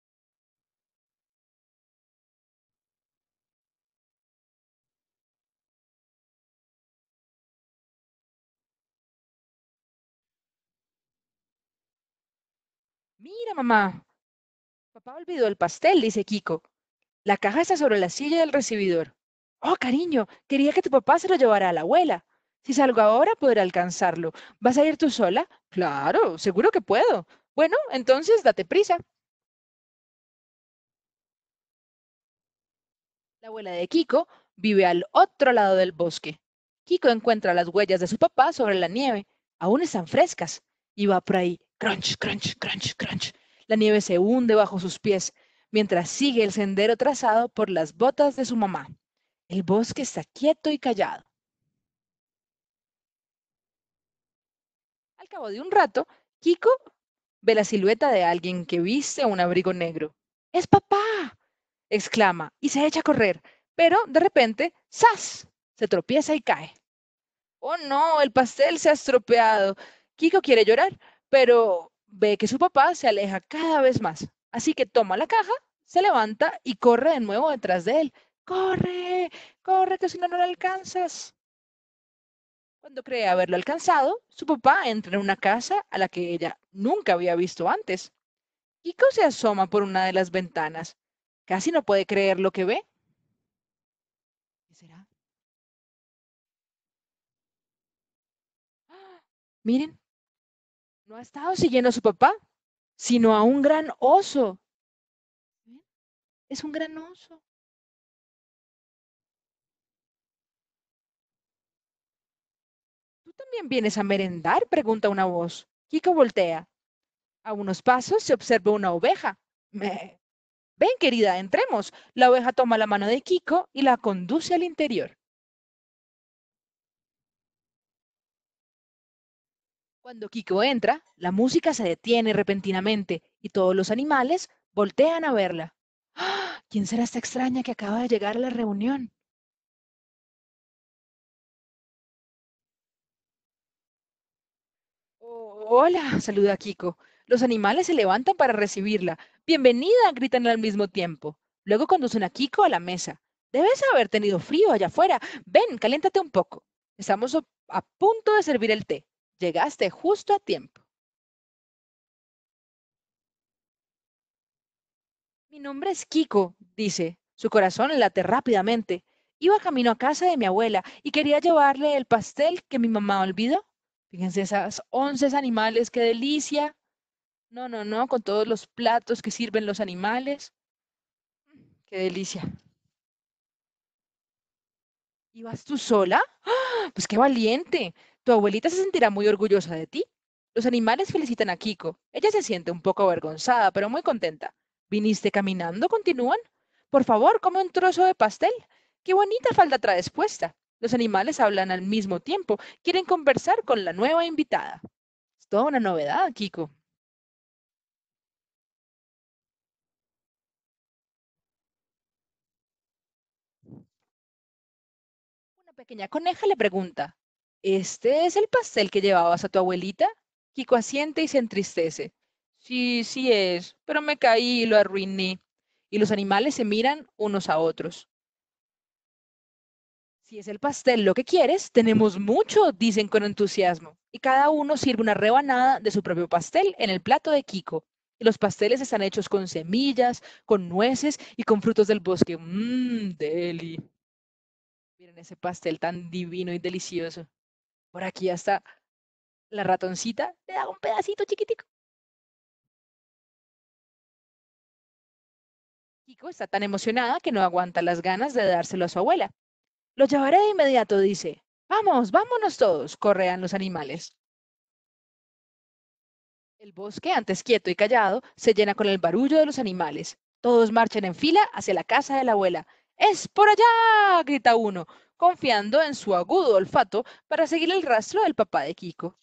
Mira, mamá, papá olvidó el pastel, dice Kiko. La caja está sobre la silla del recibidor. Oh, cariño, quería que tu papá se lo llevara a la abuela. Si salgo ahora, podré alcanzarlo. ¿Vas a ir tú sola? Claro, seguro que puedo. Bueno, entonces date prisa. La abuela de Kiko vive al otro lado del bosque. Kiko encuentra las huellas de su papá sobre la nieve. Aún están frescas. Y va por ahí. Crunch, crunch, crunch, crunch. La nieve se hunde bajo sus pies mientras sigue el sendero trazado por las botas de su mamá. El bosque está quieto y callado. Al cabo de un rato, Kiko ve la silueta de alguien que viste un abrigo negro. ¡Es papá! Exclama y se echa a correr, pero de repente, ¡zas! Se tropieza y cae. ¡Oh no! El pastel se ha estropeado. Kiko quiere llorar, pero ve que su papá se aleja cada vez más. Así que toma la caja, se levanta y corre de nuevo detrás de él. ¡Corre! ¡Corre, que si no, no lo alcanzas! Cuando cree haberlo alcanzado, su papá entra en una casa a la que ella nunca había visto antes. Kiko se asoma por una de las ventanas. Casi no puede creer lo que ve. ¿Qué será? ¡Ah! Miren, no ha estado siguiendo a su papá, sino a un gran oso. ¿Ven? Es un gran oso. ¿Tú también vienes a merendar? Pregunta una voz. Kiko voltea. A unos pasos se observa una oveja. Me. Ven, querida, entremos. La oveja toma la mano de Kiko y la conduce al interior. Cuando Kiko entra, la música se detiene repentinamente y todos los animales voltean a verla. ¡Ah! ¿Quién será esta extraña que acaba de llegar a la reunión? Hola, saluda Kiko. Los animales se levantan para recibirla. Bienvenida, gritan al mismo tiempo. Luego conducen a Kiko a la mesa. Debes haber tenido frío allá afuera. Ven, caliéntate un poco. Estamos a punto de servir el té. Llegaste justo a tiempo. Mi nombre es Kiko, dice. Su corazón late rápidamente. Iba camino a casa de mi abuela y quería llevarle el pastel que mi mamá olvidó. Fíjense esas 11 animales, qué delicia. No, no, no, con todos los platos que sirven los animales. Qué delicia. ¿Ibas tú sola? ¡Ah! Pues qué valiente. Tu abuelita se sentirá muy orgullosa de ti. Los animales felicitan a Kiko. Ella se siente un poco avergonzada, pero muy contenta. ¿Viniste caminando? ¿Continúan? Por favor, come un trozo de pastel. Qué bonita falda traes puesta. Los animales hablan al mismo tiempo. Quieren conversar con la nueva invitada. Es toda una novedad, Kiko. Una pequeña coneja le pregunta, ¿este es el pastel que llevabas a tu abuelita? Kiko asiente y se entristece. Sí, sí es, pero me caí y lo arruiné. Y los animales se miran unos a otros. Si es el pastel lo que quieres, tenemos mucho, dicen con entusiasmo. Y cada uno sirve una rebanada de su propio pastel en el plato de Kiko. Y los pasteles están hechos con semillas, con nueces y con frutos del bosque. Mmm, deli. Miren ese pastel tan divino y delicioso. Por aquí hasta la ratoncita le da un pedacito chiquitico. Kiko está tan emocionada que no aguanta las ganas de dárselo a su abuela. Lo llevaré de inmediato, dice. Vamos, vámonos todos, correan los animales. El bosque, antes quieto y callado, se llena con el barullo de los animales. Todos marchan en fila hacia la casa de la abuela. ¡Es por allá! Grita uno, confiando en su agudo olfato para seguir el rastro del papá de Kiko.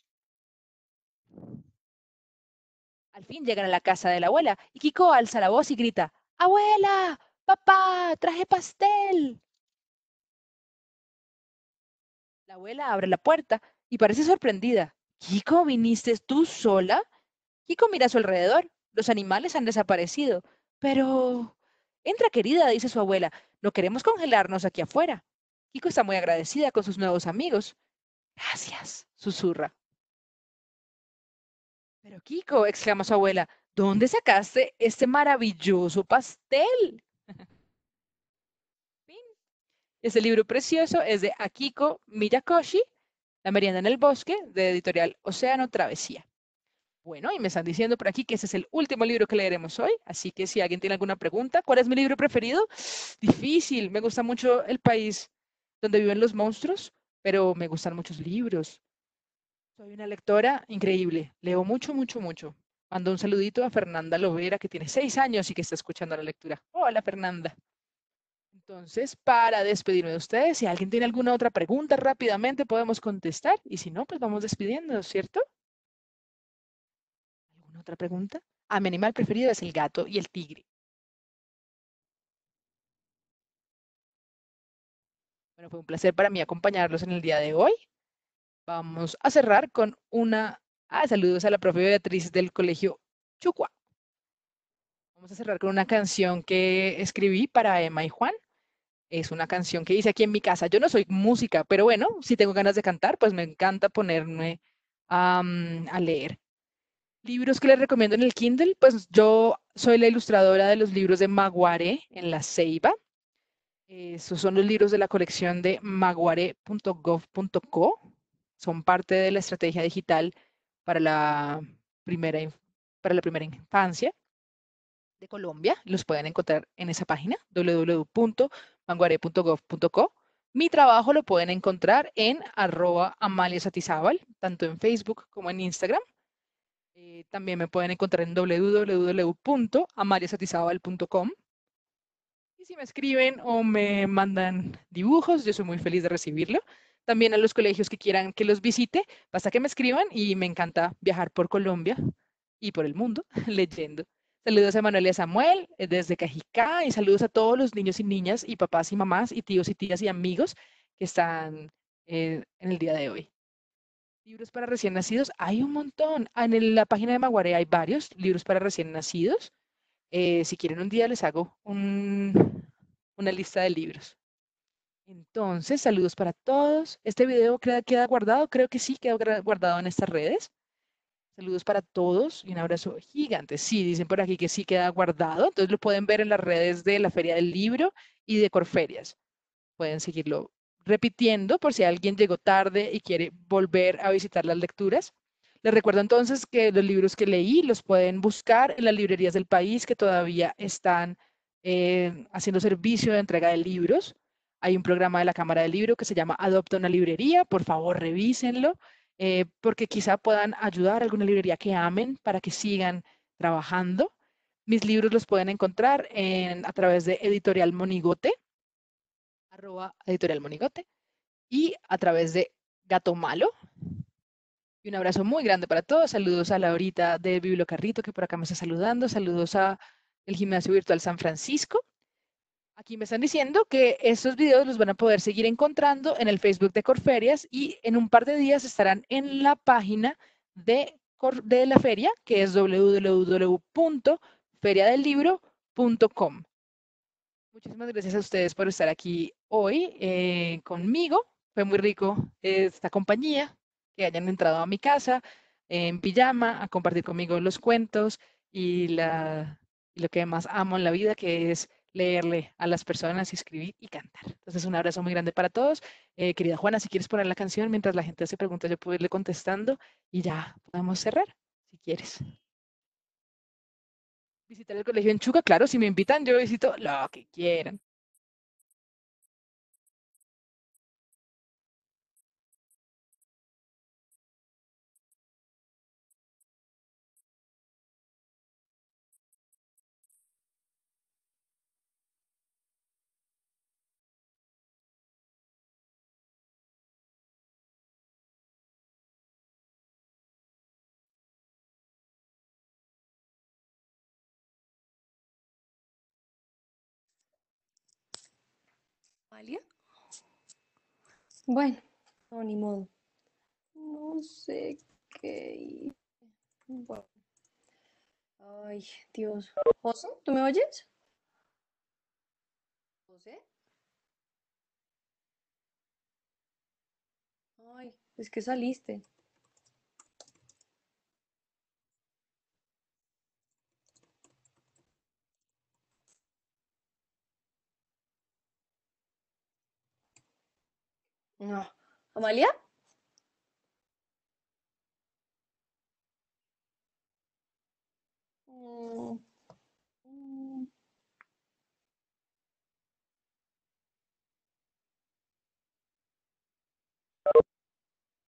Al fin llegan a la casa de la abuela y Kiko alza la voz y grita, ¡Abuela! ¡Papá! ¡Traje pastel! La abuela abre la puerta y parece sorprendida. Kiko, ¿viniste tú sola? Kiko mira a su alrededor. Los animales han desaparecido. Pero... Entra, querida, dice su abuela. No queremos congelarnos aquí afuera. Kiko está muy agradecida con sus nuevos amigos. Gracias, susurra. Pero Kiko, exclama su abuela, ¿dónde sacaste este maravilloso pastel? Fin. Este libro precioso es de Akiko Miyakoshi, La merienda en el bosque, de editorial Océano Travesía. Bueno, y me están diciendo por aquí que ese es el último libro que leeremos hoy, así que si alguien tiene alguna pregunta, ¿cuál es mi libro preferido? Difícil, me gusta mucho El país donde viven los monstruos, pero me gustan muchos libros. Soy una lectora increíble, leo mucho, mucho, mucho. Mando un saludito a Fernanda Lovera, que tiene 6 años y que está escuchando la lectura. Hola, Fernanda. Entonces, para despedirme de ustedes, si alguien tiene alguna otra pregunta, rápidamente podemos contestar, y si no, pues vamos despidiendo, ¿cierto? ¿Alguna otra pregunta? Ah, mi animal preferido es el gato y el tigre. Bueno, fue un placer para mí acompañarlos en el día de hoy. Vamos a cerrar con una... Ah, saludos a la profe Beatriz del colegio Chucua. Vamos a cerrar con una canción que escribí para Emma y Juan. Es una canción que hice aquí en mi casa. Yo no soy música, pero bueno, si tengo ganas de cantar, pues me encanta ponerme a leer. Libros que les recomiendo en el Kindle, pues yo soy la ilustradora de los libros de Maguare en La Ceiba. Esos son los libros de la colección de maguare.gov.co. Son parte de la estrategia digital para la primera, para la primera infancia de Colombia. Los pueden encontrar en esa página, www.maguare.gov.co. Mi trabajo lo pueden encontrar en @amaliasatizábal, tanto en Facebook como en Instagram. También me pueden encontrar en www.amaliasatizábal.com. Y si me escriben o me mandan dibujos, yo soy muy feliz de recibirlo. También a los colegios que quieran que los visite, basta que me escriban y me encanta viajar por Colombia y por el mundo leyendo. Saludos a Manuel y a Samuel desde Cajicá y saludos a todos los niños y niñas y papás y mamás y tíos y tías y amigos que están en el día de hoy. Libros para recién nacidos, hay un montón. La página de Maguare hay varios libros para recién nacidos. Si quieren un día les hago una lista de libros. Entonces, saludos para todos. Este video queda guardado, creo que sí, queda guardado en estas redes. Saludos para todos y un abrazo gigante. Sí, dicen por aquí que sí queda guardado, entonces lo pueden ver en las redes de la Feria del Libro y de Corferias. Pueden seguirlo repitiendo por si alguien llegó tarde y quiere volver a visitar las lecturas. Les recuerdo entonces que los libros que leí los pueden buscar en las librerías del país que todavía están haciendo servicio de entrega de libros. Hay un programa de la Cámara del Libro que se llama Adopta una librería. Por favor, revísenlo, porque quizá puedan ayudar a alguna librería que amen para que sigan trabajando. Mis libros los pueden encontrar a través de Editorial Monigote, @editorial Monigote, y a través de Gato Malo. Y un abrazo muy grande para todos. Saludos a Laurita de Bibliocarrito, que por acá me está saludando. Saludos a el Gimnasio Virtual San Francisco. Aquí me están diciendo que estos videos los van a poder seguir encontrando en el Facebook de Corferias y en un par de días estarán en la página de la feria, que es www.feriadelibro.com. Muchísimas gracias a ustedes por estar aquí hoy conmigo. Fue muy rico esta compañía, que hayan entrado a mi casa en pijama a compartir conmigo los cuentos y lo que más amo en la vida, que es leerle a las personas y escribir y cantar. Entonces, un abrazo muy grande para todos. Querida Juana, si quieres poner la canción mientras la gente hace preguntas, yo puedo irle contestando y ya podemos cerrar, si quieres. Visitar el colegio en Chuca, claro, si me invitan, yo visito lo que quieran. ¿Amalia? Bueno, no, ni modo. No sé Bueno. Ay, Dios. José, ¿tú me oyes? José. Ay, es que saliste. No. ¿Amalia?